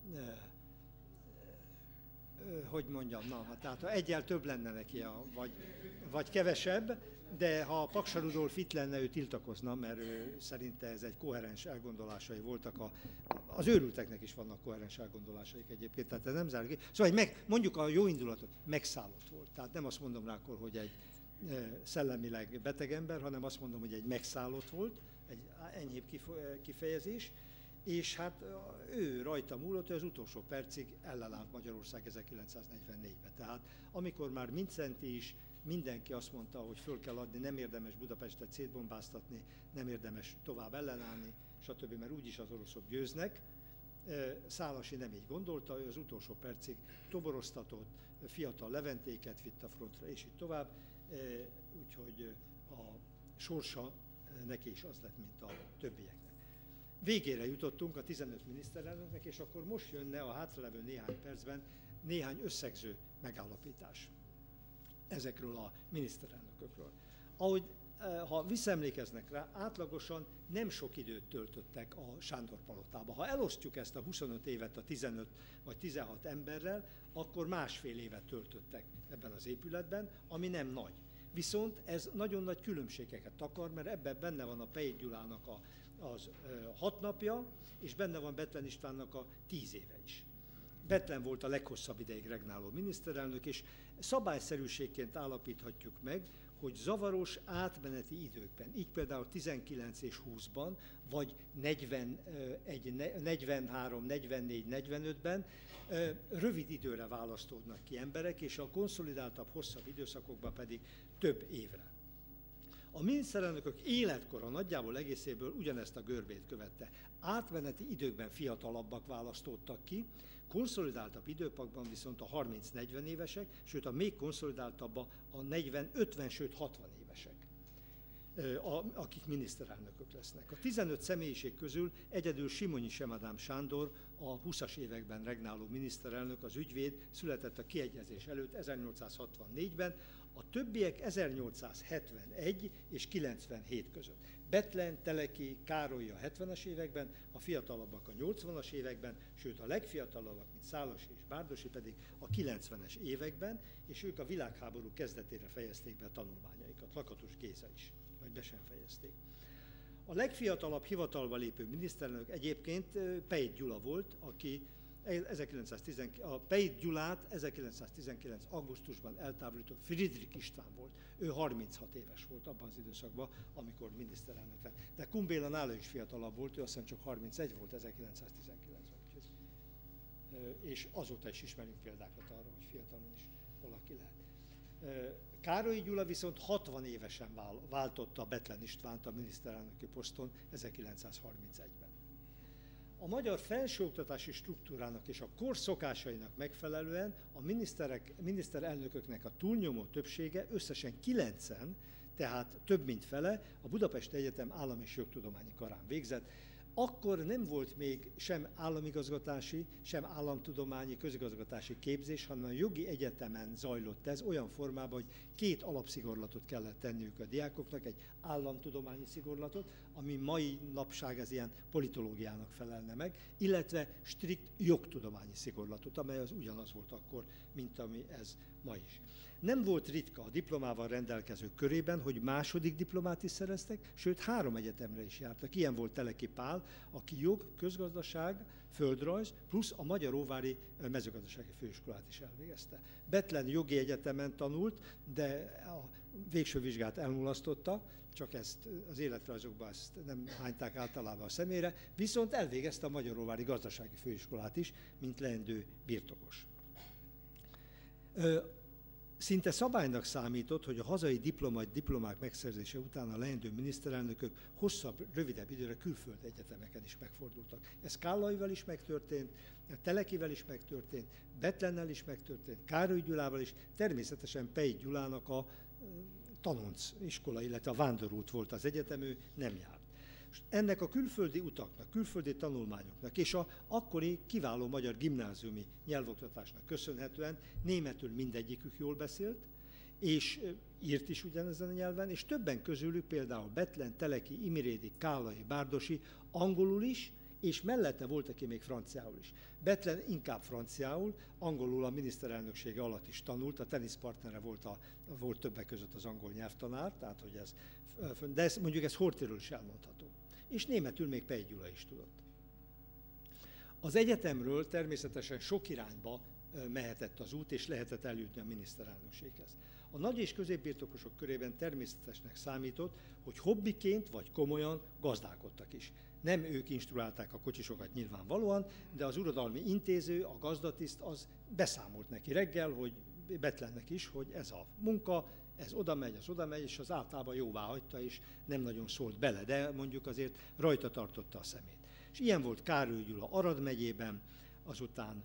hogy mondjam, na, hát, tehát ha egyel több lenne neki, a, vagy, vagy kevesebb, de ha Paksa Rudolf itt lenne, ő tiltakozna, mert ő szerinte ez egy koherens elgondolásai voltak. A, az őrülteknek is vannak koherens elgondolásaik egyébként, tehát ez nem zár ki. Szóval meg, mondjuk a jó indulatot megszállott volt. Tehát nem azt mondom rá akkor, hogy egy e, szellemileg beteg ember, hanem azt mondom, hogy egy megszállott volt, egy enyhébb kifejezés, és hát ő rajta múlott, hogy az utolsó percig ellenállt Magyarország ezerkilencszáznegyvennégyben. Tehát amikor már Mindszenty is, mindenki azt mondta, hogy föl kell adni, nem érdemes Budapestet szétbombáztatni, nem érdemes tovább ellenállni, stb., mert úgyis az oroszok győznek. Szálasi nem így gondolta, ő az utolsó percig toboroztatott, fiatal leventéket vitt a frontra, és így tovább, úgyhogy a sorsa neki is az lett, mint a többieknek. Végére jutottunk a tizenöt miniszterelnöknek, és akkor most jönne a hátralevő néhány percben néhány összegző megállapítás ezekről a miniszterelnökökről. Ahogy, ha visszaemlékeznek rá, átlagosan nem sok időt töltöttek a Sándor palotába. Ha elosztjuk ezt a huszonöt évet a tizenöt vagy tizenhat emberrel, akkor másfél évet töltöttek ebben az épületben, ami nem nagy. Viszont ez nagyon nagy különbségeket takar, mert ebben benne van a Pejt Gyulának a, az hat napja, és benne van Bethlen Istvánnak a tíz éve is. Bethlen volt a leghosszabb ideig regnáló miniszterelnök, és szabályszerűségként állapíthatjuk meg, hogy zavaros átmeneti időkben, így például tizenkilenc és húszban, vagy negyvenegy, negyvenhárom, negyvennégy, negyvenötben rövid időre választódnak ki emberek, és a konszolidáltabb, hosszabb időszakokban pedig több évre. A miniszterelnökök életkora nagyjából egészéből ugyanezt a görbét követte. Átmeneti időkben fiatalabbak választódtak ki, konszolidáltabb időpakban viszont a harminc-negyven évesek, sőt a még konszolidáltabb a negyven-ötven, sőt hatvan évesek, akik miniszterelnökök lesznek. A tizenöt személyiség közül egyedül Simonyi Semadám Sándor, a húszas években regnáló miniszterelnök, az ügyvéd, született a kiegyezés előtt ezernyolcszázhatvannégyben, a többiek ezernyolcszázhetvenegy és kilencvenhét között. Bethlen, Teleki, Károly a hetvenes években, a fiatalabbak a nyolcvanas években, sőt a legfiatalabbak, mint Szálasi és Bárdossy pedig a kilencvenes években, és ők a világháború kezdetére fejezték be a tanulmányaikat, Lakatos Géza is, vagy be sem fejezték. A legfiatalabb hivatalba lépő miniszterelnök egyébként Pejt Gyula volt, aki a Pejt Gyulát ezerkilencszáztizenkilenc. augusztusban eltávolított Friedrich István volt. Ő harminchat éves volt abban az időszakban, amikor miniszterelnök lett. De Kun Béla nála is fiatalabb volt, ő azt hiszem csak harmincegy volt ezerkilencszáztizenkilencben. És azóta is ismerünk példákat arra, hogy fiatalon is valaki lehet. Károlyi Gyula viszont hatvan évesen váltotta Bethlen Istvánt a miniszterelnöki poszton ezerkilencszázharmincegyben. A magyar felsőoktatási struktúrának és a kor szokásainak megfelelően a miniszterek, miniszterelnököknek a túlnyomó többsége, összesen kilencen, tehát több mint fele, a Budapesti Egyetem Állam- és Jogtudományi Karán végzett. Akkor nem volt még sem államigazgatási, sem államtudományi, közigazgatási képzés, hanem a jogi egyetemen zajlott ez olyan formában, hogy két alapszigorlatot kellett tenniük a diákoknak, egy államtudományi szigorlatot, ami mai napság ez ilyen politológiának felelne meg, illetve strikt jogtudományi szigorlatot, amely az ugyanaz volt akkor, mint ami ez ma is. Nem volt ritka a diplomával rendelkezők körében, hogy második diplomát is szereztek, sőt három egyetemre is jártak. Ilyen volt Teleki Pál, aki jog, közgazdaság, földrajz, plusz a Magyaróvári mezőgazdasági főiskolát is elvégezte. Bethlen jogi egyetemen tanult, de a végső vizsgát elmulasztotta, csak ezt az életrajzokban ezt nem hányták általában a szemére, viszont elvégezte a Magyaróvári gazdasági főiskolát is, mint leendő birtokos. Szinte szabálynak számított, hogy a hazai diplomai diplomák megszerzése után a leendő miniszterelnökök hosszabb, rövidebb időre külföldi egyetemeken is megfordultak. Ez Kállaival is megtörtént, Telekivel is megtörtént, Bethlennel is megtörtént, Károly Gyulával is, természetesen Pei Gyulának a tanonc iskola, illetve a vándorút volt az egyetem, ő nem járt. Ennek a külföldi utaknak, külföldi tanulmányoknak és a akkori kiváló magyar gimnáziumi nyelvoktatásnak köszönhetően németül mindegyikük jól beszélt, és írt is ugyanezen a nyelven, és többen közülük például Bethlen, Teleki, Imirédi, Kállai, Bárdossy angolul is, és mellette volt, aki még franciául is. Bethlen inkább franciául, angolul a miniszterelnöksége alatt is tanult, a teniszpartnere volt, a, volt többek között az angol nyelvtanár, tehát hogy ez, de ez, mondjuk ez Horthyról is elmondható. És németül még Pei Gyula is tudott. Az egyetemről természetesen sok irányba mehetett az út, és lehetett eljutni a miniszterelnökséghez. A nagy és középbirtokosok körében természetesnek számított, hogy hobbiként vagy komolyan gazdálkodtak is. Nem ők instruálták a kocsisokat nyilvánvalóan, de az uradalmi intéző, a gazdatiszt az beszámolt neki reggel, hogy Bethlennek is, hogy ez a munka, ez oda megy, az oda megy, és az általában jóvá hagyta, és nem nagyon szólt bele, de mondjuk azért rajta tartotta a szemét. És ilyen volt Károly Gyula Arad megyében, azután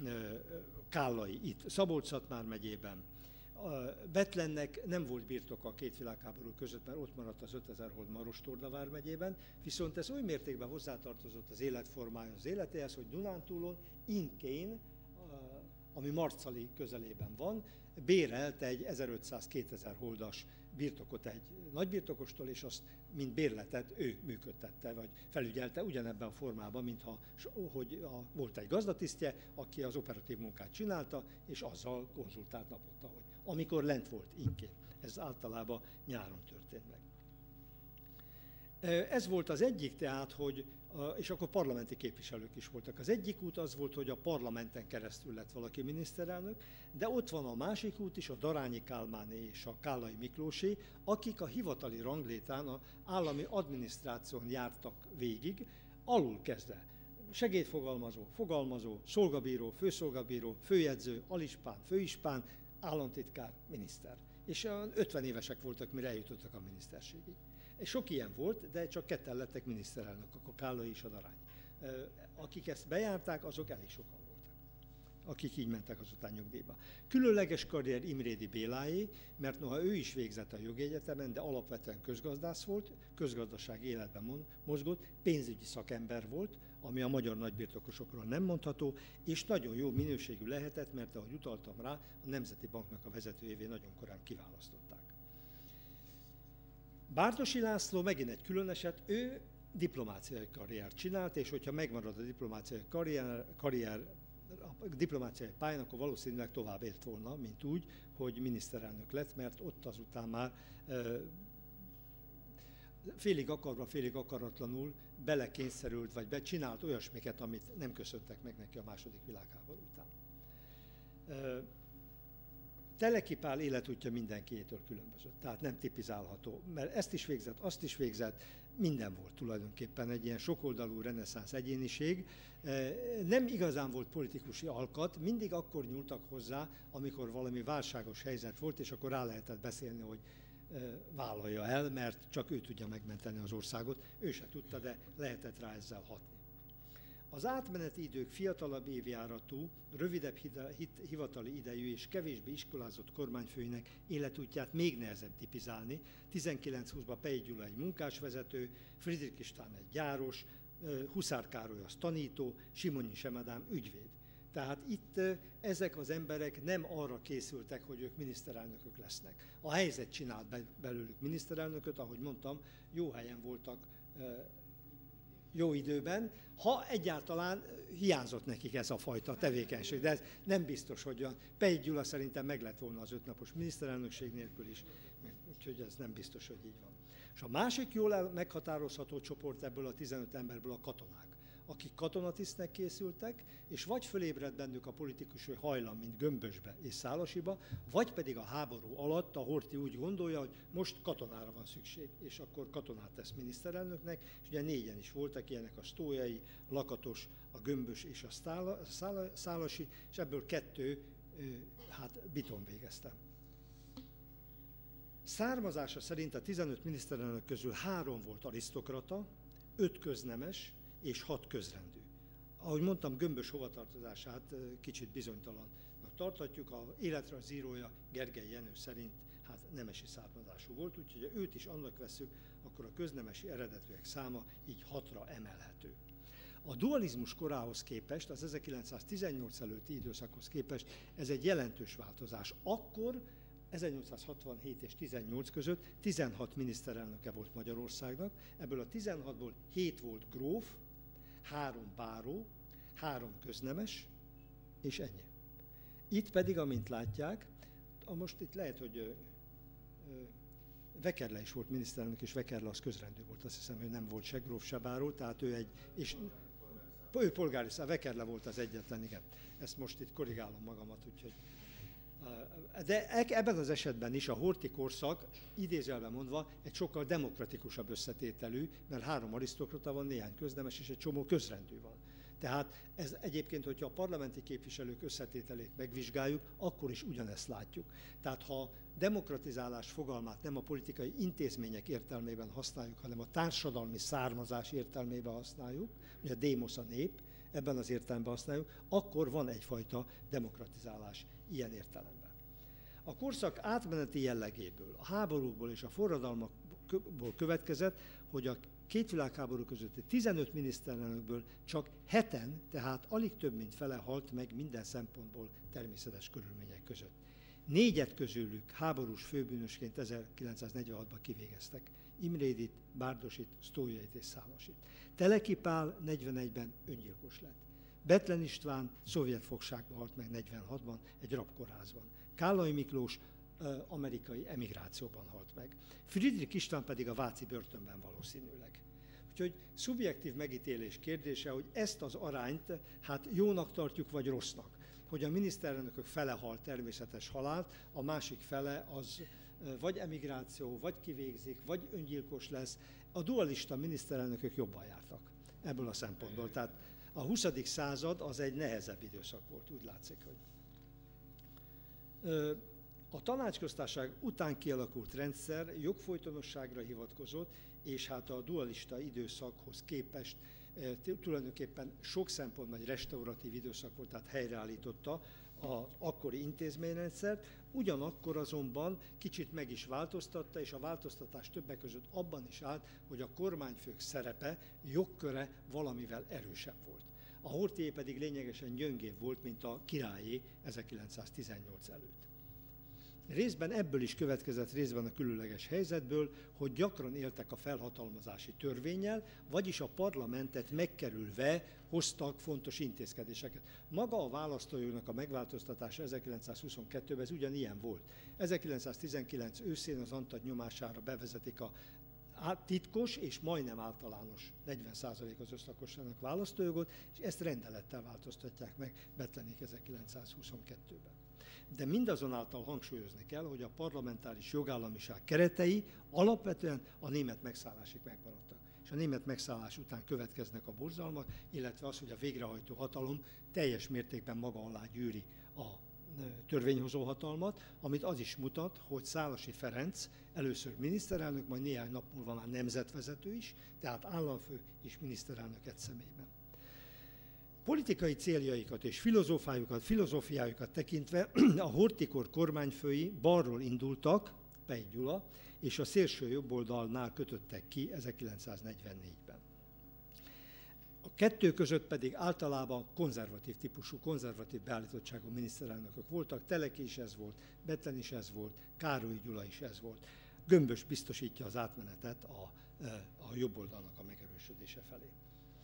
Kállai itt Szabolcs-Szatmár megyében. Bethlennek nem volt birtoka a két világháború között, mert ott maradt az ötezer hold Maros-Torda vármegyében, viszont ez oly mértékben hozzátartozott az életformája az életéhez, hogy Dunántúlon, Inkén, ami Marcali közelében van, bérelt egy ezerötszáz-kétezer holdas birtokot egy nagybirtokostól, és azt, mint bérletet ő működtette, vagy felügyelte ugyanebben a formában, mintha hogy a, volt egy gazdatisztje, aki az operatív munkát csinálta, és azzal konzultált naponta, hogy amikor lent volt Inkén. Ez általában nyáron történt meg. Ez volt az egyik, tehát, hogy, és akkor parlamenti képviselők is voltak. Az egyik út az volt, hogy a parlamenten keresztül lett valaki miniszterelnök, de ott van a másik út is, a Darányi Kálmáné és a Kállai Miklósé, akik a hivatali ranglétán, az állami adminisztráción jártak végig, alul kezdve. Segédfogalmazó, fogalmazó, szolgabíró, főszolgabíró, főjegyző, alispán, főispán, államtitkár, miniszter. És ötven évesek voltak, mire eljutottak a miniszterségig. Sok ilyen volt, de csak ketten lettek miniszterelnökök, a Kállai és a Darányi. Akik ezt bejárták, azok elég sokan voltak, akik így mentek azután nyugdíjba. Különleges karrier Imrédi Béláé, mert noha ő is végzett a jogi egyetemen, de alapvetően közgazdász volt, közgazdasági életben mozgott, pénzügyi szakember volt, ami a magyar nagybirtokosokról nem mondható, és nagyon jó minőségű lehetett, mert ahogy utaltam rá, a Nemzeti Banknak a vezetőjévé nagyon korán kiválasztották. Bárdossy László megint egy külön eset, ő diplomáciai karriert csinált, és hogyha megmarad a diplomáciai karrier, karrier a diplomáciai pályán, akkor valószínűleg tovább élt volna, mint úgy, hogy miniszterelnök lett, mert ott azután már e, félig akarva, félig akaratlanul belekényszerült, vagy becsinált olyasmiket, amit nem köszöntek meg neki a második világháború után. E, Teleki Pál életútja mindenkiétől különbözött, tehát nem tipizálható, mert ezt is végzett, azt is végzett, minden volt tulajdonképpen egy ilyen sokoldalú reneszánsz egyéniség. Nem igazán volt politikusi alkat, mindig akkor nyúltak hozzá, amikor valami válságos helyzet volt, és akkor rá lehetett beszélni, hogy vállalja el, mert csak ő tudja megmenteni az országot. Ő se tudta, de lehetett rá ezzel hatni. Az átmeneti idők fiatalabb évjáratú, rövidebb hivatali idejű és kevésbé iskolázott kormányfőinek életútját még nehezebb tipizálni. tizenkilenc-húszban Pei Gyula egy munkásvezető, Friedrich István egy gyáros, Huszár Károly az tanító, Simonyi Semadám ügyvéd. Tehát itt ezek az emberek nem arra készültek, hogy ők miniszterelnökök lesznek. A helyzet csinált belőlük miniszterelnököt, ahogy mondtam, jó helyen voltak, jó időben, ha egyáltalán hiányzott nekik ez a fajta tevékenység, de ez nem biztos, hogy olyan. Pejgy Gyula szerintem meg lett volna az ötnapos miniszterelnökség nélkül is, úgyhogy ez nem biztos, hogy így van. És a másik jól meghatározható csoport ebből a tizenöt emberből a katonák, akik katonatisztnek készültek, és vagy fölébredt bennük a politikus hajlam, mint Gömbösbe és Szálasiba, vagy pedig a háború alatt a Horthy úgy gondolja, hogy most katonára van szükség, és akkor katonát tesz miniszterelnöknek, és ugye négyen is voltak ilyenek, a Sztójai, Lakatos, a Gömbös és a Szála, Szála, Szálasi, és ebből kettő, hát Biton végezte. Származása szerint a tizenöt miniszterelnök közül három volt arisztokrata, öt köznemes és hat közrendű. Ahogy mondtam, Gömbös hovatartozását kicsit bizonytalannak tarthatjuk, a életrajzírója Gergely Jenő szerint hát nemesi származású volt, úgyhogy ha őt is annak vesszük, akkor a köznemesi eredetűek száma így hatra emelhető. A dualizmus korához képest, az ezerkilencszáztizennyolc előtti időszakhoz képest ez egy jelentős változás. Akkor ezernyolcszázhatvanhét és tizennyolc között tizenhat miniszterelnöke volt Magyarországnak, ebből a tizenhatból hét volt gróf, három báró, három köznemes, és ennyi. Itt pedig, amint látják, most itt lehet, hogy ö, ö, Vekerle is volt miniszterelnök, és Vekerle az közrendű volt, azt hiszem, hogy nem volt se gróf, se báró, tehát ő egy, és ő polgári szám, Vekerle volt az egyetlen, igen. Ezt most itt korrigálom magamat, úgyhogy. De ebben az esetben is a Horthy korszak, idézőjelben mondva, egy sokkal demokratikusabb összetételű, mert három arisztokrata van, néhány köznemes és egy csomó közrendű van. Tehát ez egyébként, hogyha a parlamenti képviselők összetételét megvizsgáljuk, akkor is ugyanezt látjuk. Tehát ha demokratizálás fogalmát nem a politikai intézmények értelmében használjuk, hanem a társadalmi származás értelmében használjuk, ugye a démosz a nép, ebben az értelemben használjuk, akkor van egyfajta demokratizálás ilyen értelemben. A korszak átmeneti jellegéből, a háborúkból és a forradalmakból következett, hogy a két világháború közötti tizenöt miniszterelnökből csak heten, tehát alig több mint fele halt meg minden szempontból természetes körülmények között. Négyet közülük háborús főbűnösként ezerkilencszáznegyvenhatban kivégeztek. Imrédit, Bárdosit, Sztójait és Szálasit. Teleki Pál negyvenegyben öngyilkos lett. Bethlen István szovjet fogságban halt meg negyvenhatban egy rabkórházban. Kállai Miklós amerikai emigrációban halt meg. Friedrich István pedig a váci börtönben valószínűleg. Úgyhogy szubjektív megítélés kérdése, hogy ezt az arányt hát jónak tartjuk vagy rossznak. Hogy a miniszterelnökök fele hal természetes halált, a másik fele az vagy emigráció, vagy kivégzik, vagy öngyilkos lesz. A dualista miniszterelnökök jobban jártak ebből a szempontból. Tehát a huszadik század az egy nehezebb időszak volt, úgy látszik, hogy. A tanácsköztársaság után kialakult rendszer jogfolytonosságra hivatkozott, és hát a dualista időszakhoz képest tulajdonképpen sok szempontból egy restauratív időszak volt, tehát helyreállította az akkori intézményrendszert, ugyanakkor azonban kicsit meg is változtatta, és a változtatás többek között abban is állt, hogy a kormányfők szerepe, jogköre valamivel erősebb volt. A Horthyé pedig lényegesen gyöngébb volt, mint a királyé ezerkilencszáztizennyolc előtt. Részben ebből is következett, részben a különleges helyzetből, hogy gyakran éltek a felhatalmazási törvénnyel, vagyis a parlamentet megkerülve hoztak fontos intézkedéseket. Maga a választójognak a megváltoztatása ezerkilencszázhuszonkettőben ez ugyanilyen volt. ezerkilencszáztizenkilenc őszén az Antad nyomására bevezetik a titkos és majdnem általános negyven százalék az összlakosságnak választójogot, és ezt rendelettel változtatják meg Bethlenék ezerkilencszázhuszonkettőben. De mindazonáltal hangsúlyozni kell, hogy a parlamentáris jogállamiság keretei alapvetően a német megszállásig megmaradtak. És a német megszállás után következnek a borzalmak, illetve az, hogy a végrehajtó hatalom teljes mértékben maga alá gyűri a törvényhozó hatalmat, amit az is mutat, hogy Szálasi Ferenc először miniszterelnök, majd néhány nap múlva már nemzetvezető is, tehát államfő és miniszterelnök egy személyben. Politikai céljaikat és filozófiájukat, filozófiájukat tekintve a Horthy-kor kormányfői balról indultak, Pejgy Gyula, és a szélső jobboldalnál kötöttek ki ezerkilencszáznegyvennégyben. A kettő között pedig általában konzervatív típusú, konzervatív beállítottságú miniszterelnökök voltak, Teleki is ez volt, Bethlen is ez volt, Károly Gyula is ez volt. Gömbös biztosítja az átmenetet a, a jobboldalnak a megerősödése felé.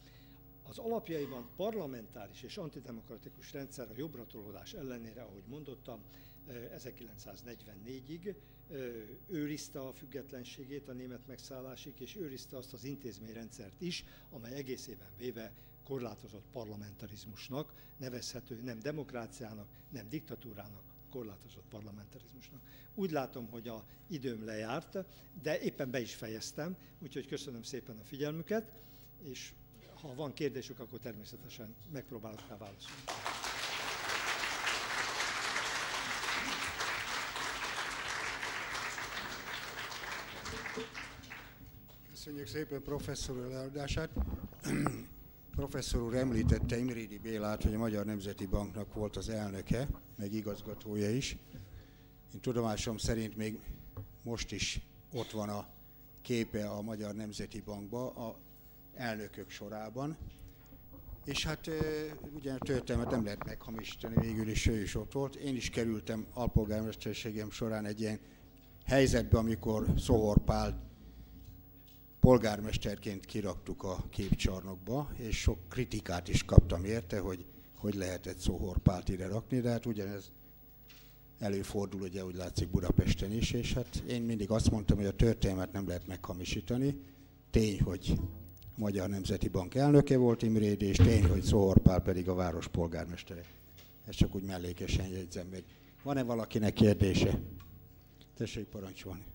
Az alapjaiban parlamentáris és antidemokratikus rendszer a jobbratolódás ellenére, ahogy mondottam, ezerkilencszáznegyvennégyig őrizte a függetlenségét a német megszállásig, és őrizte azt az intézményrendszert is, amely egészében véve korlátozott parlamentarizmusnak nevezhető, nem demokráciának, nem diktatúrának, korlátozott parlamentarizmusnak. Úgy látom, hogy a időm lejárt, de éppen be is fejeztem, úgyhogy köszönöm szépen a figyelmüket, és ha van kérdésük, akkor természetesen megpróbálok rá válaszolni. Köszönjük szépen professzor úr előadását. Professzor úr említette Imrédy Bélát, hogy a Magyar Nemzeti Banknak volt az elnöke, meg igazgatója is. Én tudomásom szerint még most is ott van a képe a Magyar Nemzeti Bankban, a elnökök sorában. És hát ugye a történelmet nem lehet meghamisítani, végül is ő is ott volt. Én is kerültem alpolgármesterségem során egy ilyen helyzetbe, amikor Szohor Pál polgármesterként kiraktuk a képcsarnokba, és sok kritikát is kaptam érte, hogy hogy lehetett Szohor Pált ide rakni, de hát ugyanez előfordul, ugye úgy látszik Budapesten is, és hát én mindig azt mondtam, hogy a történelmet nem lehet meghamisítani. Tény, hogy a Magyar Nemzeti Bank elnöke volt Imrédy, és tény, hogy Szohor Pál pedig a város polgármestere. Ezt csak úgy mellékesen jegyzem meg. Van-e valakinek kérdése? Tessék parancsolni.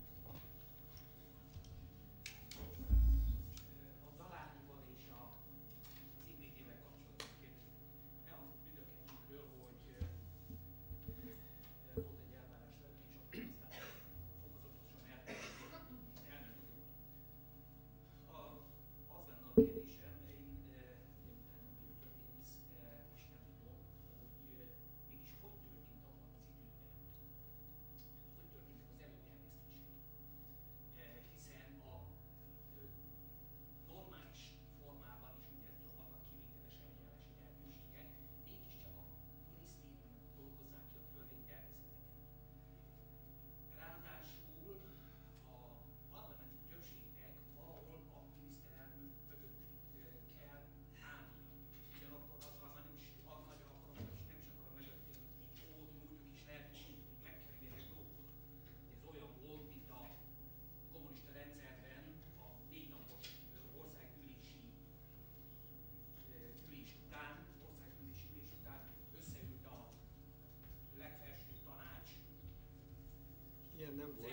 Nem volt.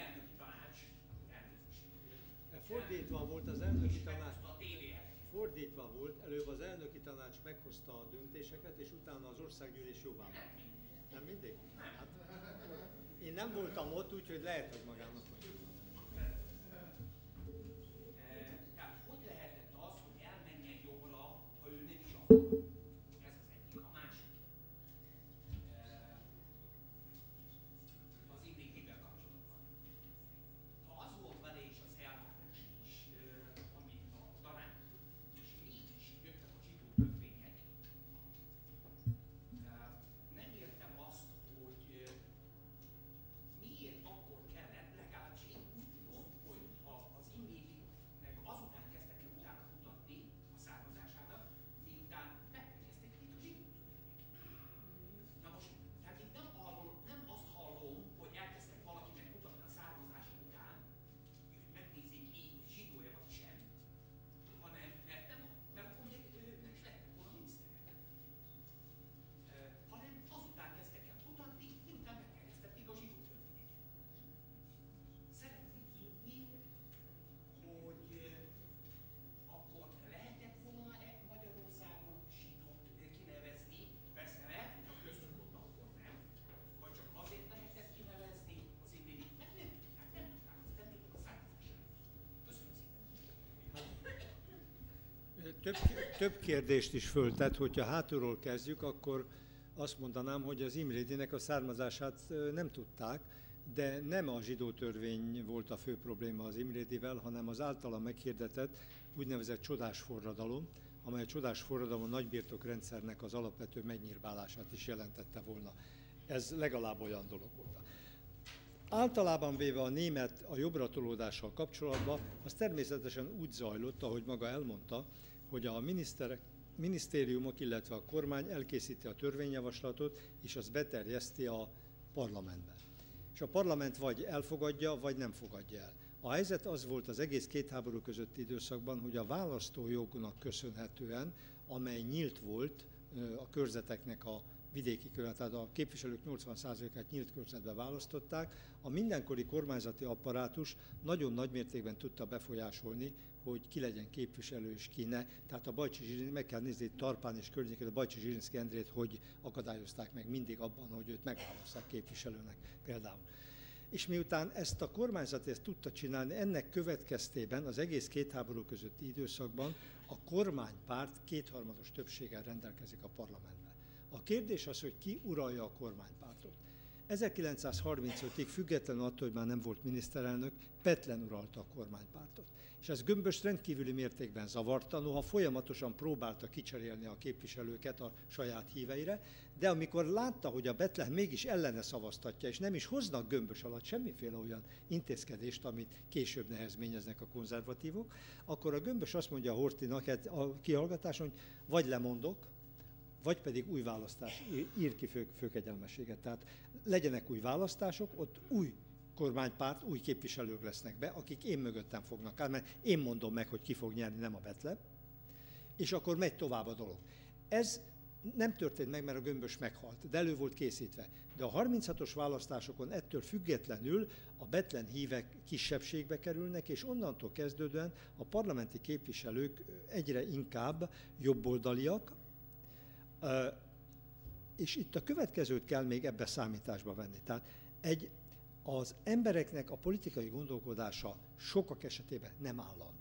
Fordítva volt az elnöki tanács. Fordítva volt, előbb az elnöki tanács meghozta a döntéseket, és utána az országgyűlés jóvá. Nem mindig? Hát, én nem voltam ott, úgyhogy lehet, hogy magának. Tehát hogy lehetett az, hogy elmenjen jobbra, ha ő nem is akar? Ez az egyik. A másik. Az Imrédyvel kapcsolatban. Ha az volt vele és az elvárás is, amit a darán, és mégis jöttek a zsidó törvények, nem értem azt, hogy miért akkor kellett, legalábbis én úgy tudom, hogy az Imrédynek azután kezdtek el utána kutatni a származásának, miután megkezdték itt a zsidó törvények. Na most, tehát itt nem, arról, nem azt hallom, hogy elkezdtek valakinek mutatni a származása után, hogy megnézzék így, hogy zsidó-e vagy sem, hanem mert, nem, mert akkor ugye nem is lehetett volna miniszterelnök. Hanem azután kezdtek el kutatni, miután megkezdték a zsidó törvényeket. Szeretnék tudni, hogy akkor lehetett volna-e Magyarországon zsidót kinevezni, persze lehet, hogy a köztudott akkor nem, vagy csak azért lehetett kinevezni az Imrédyt, mert nem tudták, nem tudták, azt nem tudtak a származásáról. Köszönöm szépen. Több, több kérdést is föltett, hogyha hátulról kezdjük, akkor azt mondanám, hogy az Imrédynek a származását nem tudták, de nem a zsidó törvény volt a fő probléma az Imrédyvel, hanem az általa meghirdetett úgynevezett csodás forradalom, amely a csodás forradalom a nagybirtokrendszernek az alapvető megnyírbálását is jelentette volna. Ez legalább olyan dolog volt. Általában véve a német a jobbratolódással kapcsolatban, az természetesen úgy zajlott, ahogy maga elmondta, hogy a miniszterek minisztériumok, illetve a kormány elkészíti a törvényjavaslatot, és azt beterjeszti a parlamentbe. És a parlament vagy elfogadja, vagy nem fogadja el. A helyzet az volt az egész két háború közötti időszakban, hogy a választójognak köszönhetően, amely nyílt volt a körzeteknek a vidéki körzetben, tehát a képviselők nyolcvan százalékát nyílt körzetbe választották, a mindenkori kormányzati apparátus nagyon nagy mértékben tudta befolyásolni, hogy ki legyen képviselő és ki ne. Tehát a Bajcsy Zsirinszky, meg kell nézni Tarpán és környékét, a Bajcsy Zsirinszky Endrét hogy akadályozták meg mindig abban, hogy őt megválaszták képviselőnek például. És miután ezt a kormányzat ezt tudta csinálni, ennek következtében az egész két háború közötti időszakban a kormánypárt kétharmados többséggel rendelkezik a parlamentben. A kérdés az, hogy ki uralja a kormánypártot. ezerkilencszázharmincötig függetlenül attól, hogy már nem volt miniszterelnök, Bethlen uralta a kormánypártot. És ez Gömböst rendkívüli mértékben zavarta, noha folyamatosan próbálta kicserélni a képviselőket a saját híveire, de amikor látta, hogy a Bethlen mégis ellene szavaztatja, és nem is hoznak Gömbös alatt semmiféle olyan intézkedést, amit később nehezményeznek a konzervatívok, akkor a Gömbös azt mondja a Horthynak a kihallgatáson, hogy vagy lemondok, vagy pedig új választás, ír ki fő, főkegyelmességet. Tehát legyenek új választások, ott új kormánypárt, új képviselők lesznek be, akik én mögöttem fognak áll, mert én mondom meg, hogy ki fog nyerni, nem a Bethlen, és akkor megy tovább a dolog. Ez nem történt meg, mert a Gömbös meghalt, de elő volt készítve. De a harminchatos választásokon ettől függetlenül a Bethlen hívek kisebbségbe kerülnek, és onnantól kezdődően a parlamenti képviselők egyre inkább jobboldaliak, és itt a következőt kell még ebbe számításba venni. Tehát egy, az embereknek a politikai gondolkodása sokak esetében nem állandó.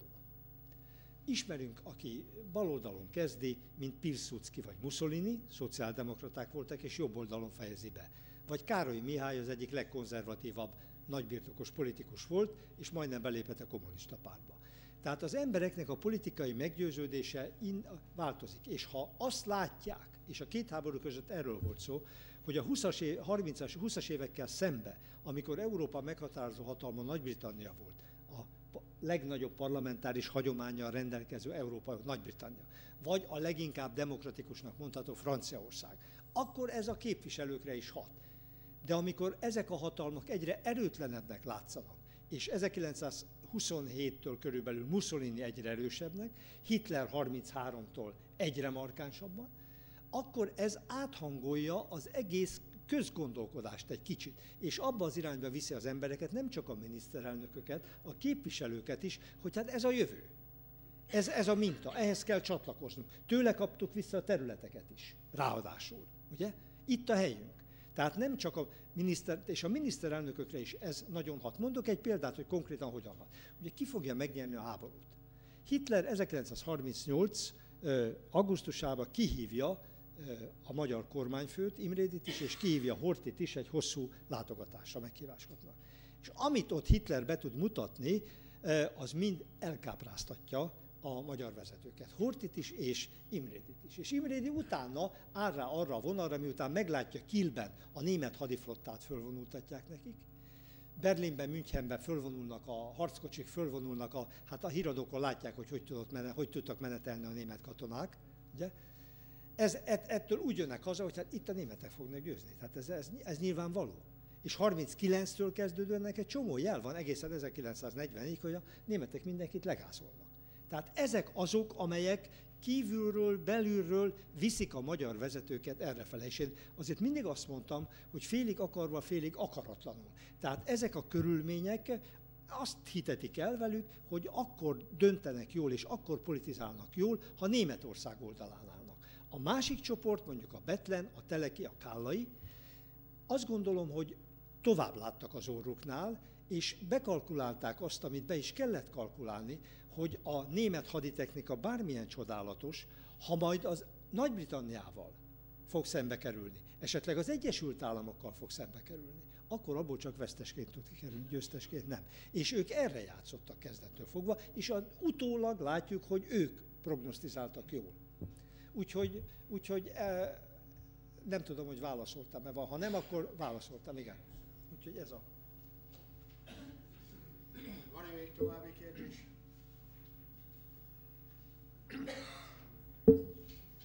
Ismerünk, aki baloldalon kezdi, mint Pilsudski vagy Mussolini, szociáldemokraták voltak, és jobb oldalon fejezi be. Vagy Károly Mihály az egyik legkonzervatívabb nagybirtokos politikus volt, és majdnem belépett a kommunista pártba. Tehát az embereknek a politikai meggyőződése in, változik, és ha azt látják, és a két háború között erről volt szó, hogy a húszas, harmincas, húszas évekkel szembe, amikor Európa meghatározó hatalma Nagy-Britannia volt, a legnagyobb parlamentáris hagyománnyal rendelkező Európa, Nagy-Britannia, vagy a leginkább demokratikusnak mondható Franciaország, akkor ez a képviselőkre is hat. De amikor ezek a hatalmak egyre erőtlenebbnek látszanak, és ezerkilencszázhuszonhéttől körülbelül Mussolini egyre erősebbnek, Hitler harmincháromtól egyre markánsabban, akkor ez áthangolja az egész közgondolkodást egy kicsit, és abba az irányba viszi az embereket, nem csak a miniszterelnököket, a képviselőket is, hogy hát ez a jövő. Ez, ez a minta, ehhez kell csatlakoznunk. Tőle kaptuk vissza a területeket is, ráadásul, ugye? Itt a helyünk. Tehát nem csak a miniszter, és a miniszterelnökökre is ez nagyon hat. Mondok egy példát, hogy konkrétan hogyan hat. Ugye ki fogja megnyerni a háborút? Hitler ezerkilencszázharmincnyolc. augusztusában kihívja a magyar kormányfőt, Imrédit is, és kihívja Horthyt is egy hosszú látogatásra meghíváskatnak. És amit ott Hitler be tud mutatni, az mind elkápráztatja a magyar vezetőket. Horthyt is és Imrédit is. És Imrédi utána áll rá arra a vonalra, miután meglátja Kielben a német hadiflottát fölvonultatják nekik, Berlinben, Münchenben fölvonulnak, a harckocsik fölvonulnak, a, hát a híradókon látják, hogy hogy, tudott menet, hogy tudtak menetelni a német katonák. Ugye? Ez, ettől úgy jönnek haza, hogy hát itt a németek fognak győzni. Tehát ez, ez, ez nyilvánvaló. És harminckilenctől kezdődően egy csomó jel van egészen ezerkilencszáznegyvenig, hogy a németek mindenkit legázolnak. Tehát ezek azok, amelyek kívülről, belülről viszik a magyar vezetőket errefele. És én azért mindig azt mondtam, hogy félig akarva, félig akaratlanul. Tehát ezek a körülmények azt hitetik el velük, hogy akkor döntenek jól, és akkor politizálnak jól, ha Németország oldalán állnak. A másik csoport, mondjuk a Bethlen, a Teleki, a Kállai, azt gondolom, hogy tovább láttak az orruknál, és bekalkulálták azt, amit be is kellett kalkulálni, hogy a német haditechnika bármilyen csodálatos, ha majd az Nagy-Britanniával fog szembe kerülni, esetleg az Egyesült Államokkal fog szembe kerülni, akkor abból csak vesztesként tud kikerülni, győztesként nem. És ők erre játszottak kezdettől fogva, és az utólag látjuk, hogy ők prognosztizáltak jól. Úgyhogy, úgyhogy e, nem tudom, hogy válaszoltam-e, ha nem, akkor válaszoltam, igen. Úgyhogy ez a... Van-e még további kérdés?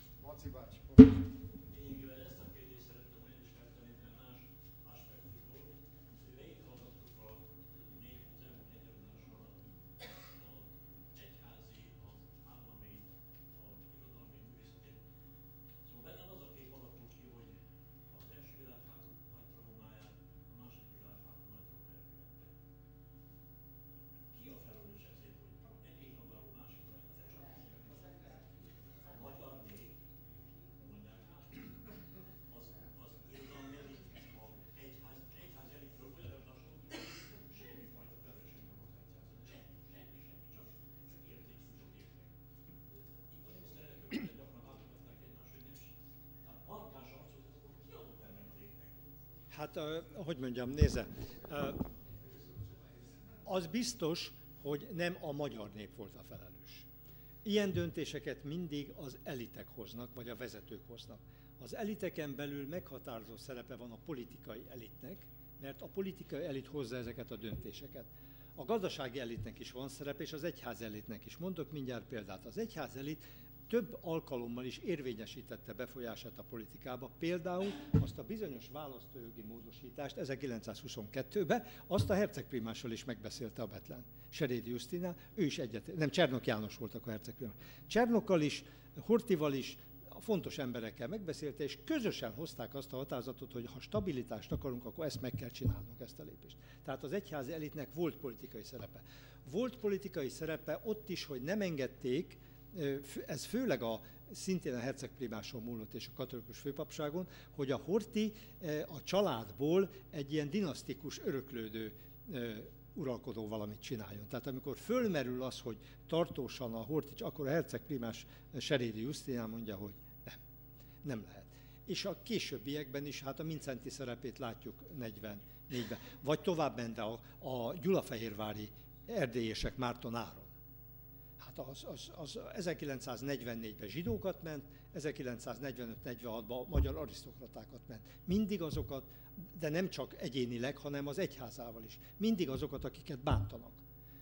Hát, uh, hogy mondjam, nézze, uh, az biztos, hogy nem a magyar nép volt a felelős. Ilyen döntéseket mindig az elitek hoznak, vagy a vezetők hoznak. Az eliteken belül meghatározó szerepe van a politikai elitnek, mert a politikai elit hozza ezeket a döntéseket. A gazdasági elitnek is van szerepe, és az egyház elitnek is. Mondok mindjárt példát. Az egyház elit több alkalommal is érvényesítette befolyását a politikába, például azt a bizonyos választójogi módosítást ezerkilencszázhuszonkettőben, azt a hercegprimással is megbeszélte a Bethlen. Serédi Jusztina, ő is egyet, nem, Csernok János volt akkor hercegprimás. Csernokkal is, Horthyval is, a fontos emberekkel megbeszélte, és közösen hozták azt a határozatot, hogy ha stabilitást akarunk, akkor ezt meg kell csinálnunk, ezt a lépést. Tehát az egyházi elitnek volt politikai szerepe. Volt politikai szerepe ott is, hogy nem engedték, ez főleg a, szintén a hercegprimáson múlott és a katolikus főpapságon, hogy a Horthy a családból egy ilyen dinasztikus, öröklődő uralkodó valamit csináljon. Tehát amikor fölmerül az, hogy tartósan a Horthy, akkor a hercegprimás Serédi Jusztinán mondja, hogy nem, nem lehet. És a későbbiekben is, hát a Mincenti szerepét látjuk negyvennégyben. Vagy tovább ment a, a gyulafehérvári erdélyesek Márton Áron. Hát az, az, az ezerkilencszáznegyvennégyben zsidókat ment, ezerkilencszáznegyvenöt negyvenhatban magyar arisztokratákat ment. Mindig azokat, de nem csak egyénileg, hanem az egyházával is. Mindig azokat, akiket bántanak.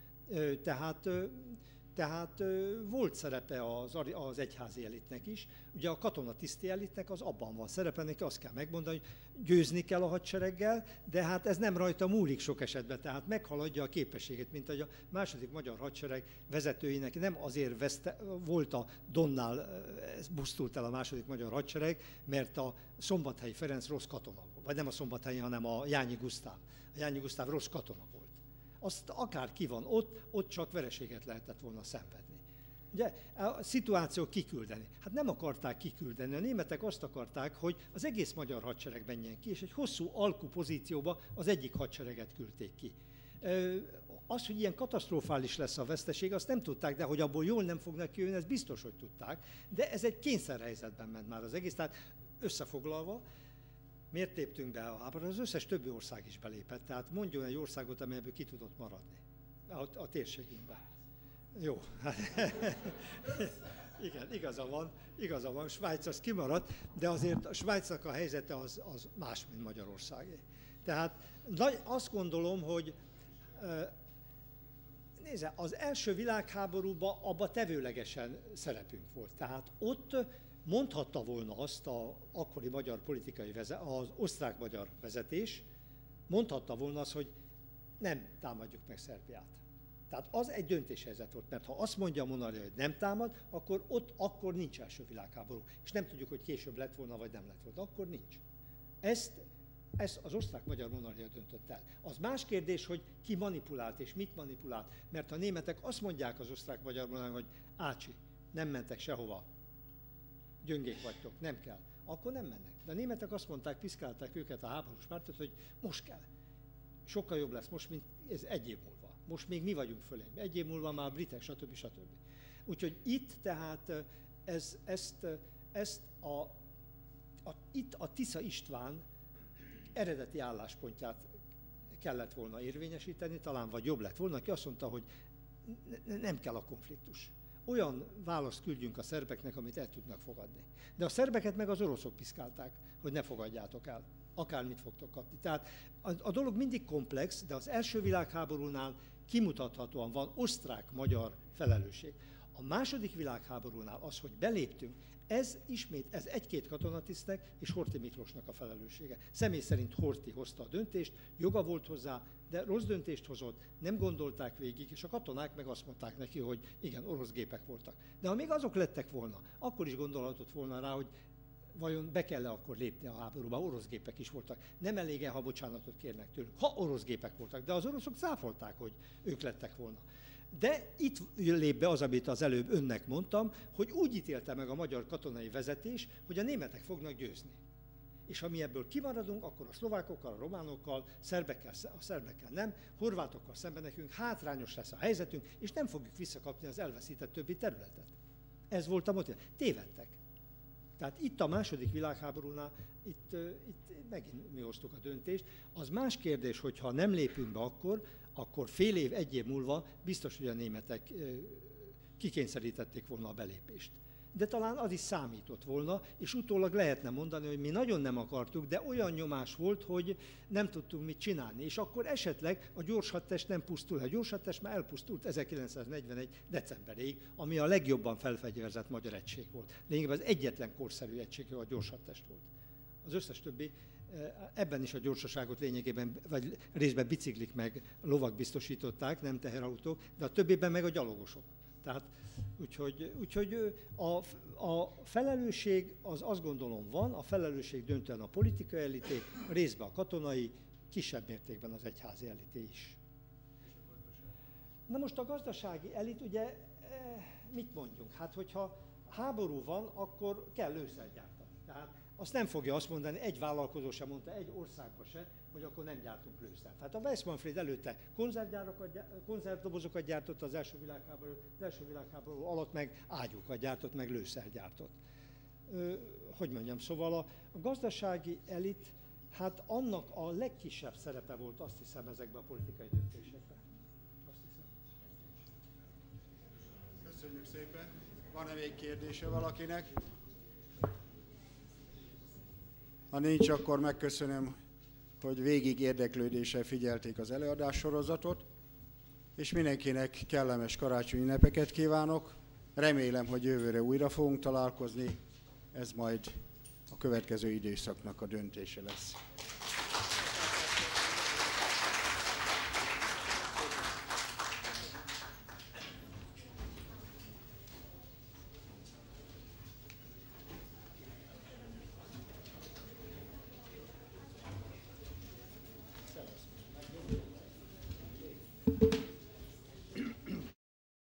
Tehát, tehát volt szerepe az, az egyházi elitnek is. Ugye a katonatiszti elitnek az abban van szerepe, neki azt kell megmondani, hogy győzni kell a hadsereggel, de hát ez nem rajta múlik sok esetben, tehát meghaladja a képességet, mint hogy a második magyar hadsereg vezetőinek nem azért veszte, volt a Donnál, busztult el a második magyar hadsereg, mert a Szombathelyi Ferenc rossz katona volt, vagy nem a Szombathelyi, hanem a Jányi Gusztáv. A Jányi Gusztáv rossz katona volt. Azt akár ki van ott, ott csak vereséget lehetett volna szenvedni. Ugye a szituáció kiküldeni. Hát nem akarták kiküldeni. A németek azt akarták, hogy az egész magyar hadsereg menjen ki, és egy hosszú alkupozícióba az egyik hadsereget küldték ki. Az, hogy ilyen katasztrofális lesz a veszteség, azt nem tudták, de hogy abból jól nem fognak kijönni, ez biztos, hogy tudták. De ez egy kényszerhelyzetben ment már az egész. Tehát összefoglalva, miért léptünk be a háborúba? Az összes többi ország is belépett. Tehát mondjon egy országot, amelyből ki tudott maradni a, a térségünkben. Jó. Igen, igaza van, igaza van, Svájc az kimaradt, de azért a Svájcnak a helyzete az, az más, mint Magyarországé. Tehát azt gondolom, hogy nézze, az első világháborúban abba tevőlegesen szerepünk volt. Tehát ott mondhatta volna azt az akkori magyar politikai vezetés, az osztrák-magyar vezetés, mondhatta volna azt, hogy nem támadjuk meg Szerbiát. Tehát az egy döntéshelyzet volt, mert ha azt mondja a monarchia, hogy nem támad, akkor ott akkor nincs első világháború. És nem tudjuk, hogy később lett volna, vagy nem lett volna. Akkor nincs. Ezt, ezt az osztrák-magyar monarchia döntött el. Az más kérdés, hogy ki manipulált és mit manipulált. Mert a németek azt mondják az osztrák-magyar monarchia, hogy ácsi, nem mentek sehova, gyöngék vagytok, nem kell. Akkor nem mennek. De a németek azt mondták, piszkálták őket a háborús pártot, hogy most kell. Sokkal jobb lesz most, mint ez egy év múlva. Most még mi vagyunk fölényben. Egy év múlva már a britek, stb. stb. Úgyhogy itt tehát ez, ezt, ezt a, a, itt a Tisza István eredeti álláspontját kellett volna érvényesíteni, talán vagy jobb lett volna, aki azt mondta, hogy nem kell a konfliktus. Olyan választ küldjünk a szerbeknek, amit el tudnak fogadni. De a szerbeket meg az oroszok piszkálták, hogy ne fogadjátok el, akármit fogtok kapni. Tehát a, a dolog mindig komplex, de az első világháborúnál kimutathatóan van osztrák-magyar felelősség. A második világháborúnál az, hogy beléptünk, ez ismét, ez egy-két katonatisztnek és Horthy Miklósnak a felelőssége. Személy szerint Horthy hozta a döntést, joga volt hozzá, de rossz döntést hozott, nem gondolták végig, és a katonák meg azt mondták neki, hogy igen, orosz gépek voltak. De ha még azok lettek volna, akkor is gondolhatott volna rá, hogy vajon be kell-e akkor lépni a háborúba, orosz gépek is voltak. Nem elég-e, ha bocsánatot kérnek tőlük, ha orosz gépek voltak, de az oroszok cáfolták, hogy ők lettek volna. De itt lép be az, amit az előbb önnek mondtam, hogy úgy ítélte meg a magyar katonai vezetés, hogy a németek fognak győzni. És ha mi ebből kimaradunk, akkor a szlovákokkal, a románokkal, szerbekkel, a szerbekkel nem, horvátokkal szemben nekünk hátrányos lesz a helyzetünk, és nem fogjuk visszakapni az elveszített többi területet. Ez volt a motiv. Tévedtek. Tehát itt a második világháborúnál, itt, itt megint mi hoztuk a döntést. Az más kérdés, hogy ha nem lépünk be akkor, akkor fél év, egy év múlva biztos, hogy a németek kikényszerítették volna a belépést. De talán az is számított volna, és utólag lehetne mondani, hogy mi nagyon nem akartuk, de olyan nyomás volt, hogy nem tudtunk mit csinálni. És akkor esetleg a gyorshadtest nem pusztul. A gyorshadtest már elpusztult ezerkilencszáznegyvenegy decemberéig, ami a legjobban felfegyverzett magyar egység volt. Lényegében az egyetlen korszerű egység a gyorshadtest volt. Az összes többi, ebben is a gyorsaságot lényegében, vagy részben biciklik meg lovak biztosították, nem teherautók, de a többiben meg a gyalogosok. Tehát, úgyhogy, úgyhogy a, a felelősség az azt gondolom van, a felelősség döntően a politikai elité, részben a katonai, kisebb mértékben az egyházi elité is. Na most a gazdasági elit, ugye mit mondjunk? Hát, hogyha háború van, akkor kell lőszert gyártani. Tehát azt nem fogja azt mondani, egy vállalkozó sem mondta, egy országban se, hogy akkor nem gyártunk lőszert. Tehát a Weiss-Manfred előtte konzervgyárokat, konzervdobozokat gyártott az első világháború, az első világháború alatt meg ágyúkat gyártott, meg lőszert gyártott. Ö, hogy mondjam, szóval a, a gazdasági elit, hát annak a legkisebb szerepe volt, azt hiszem, ezekben a politikai döntésekben. Azt hiszem. Köszönjük szépen. Van-e még kérdése valakinek? Ha nincs, akkor megköszönöm, hogy végig érdeklődéssel figyelték az előadássorozatot, és mindenkinek kellemes karácsonyi ünnepeket kívánok. Remélem, hogy jövőre újra fogunk találkozni, ez majd a következő időszaknak a döntése lesz.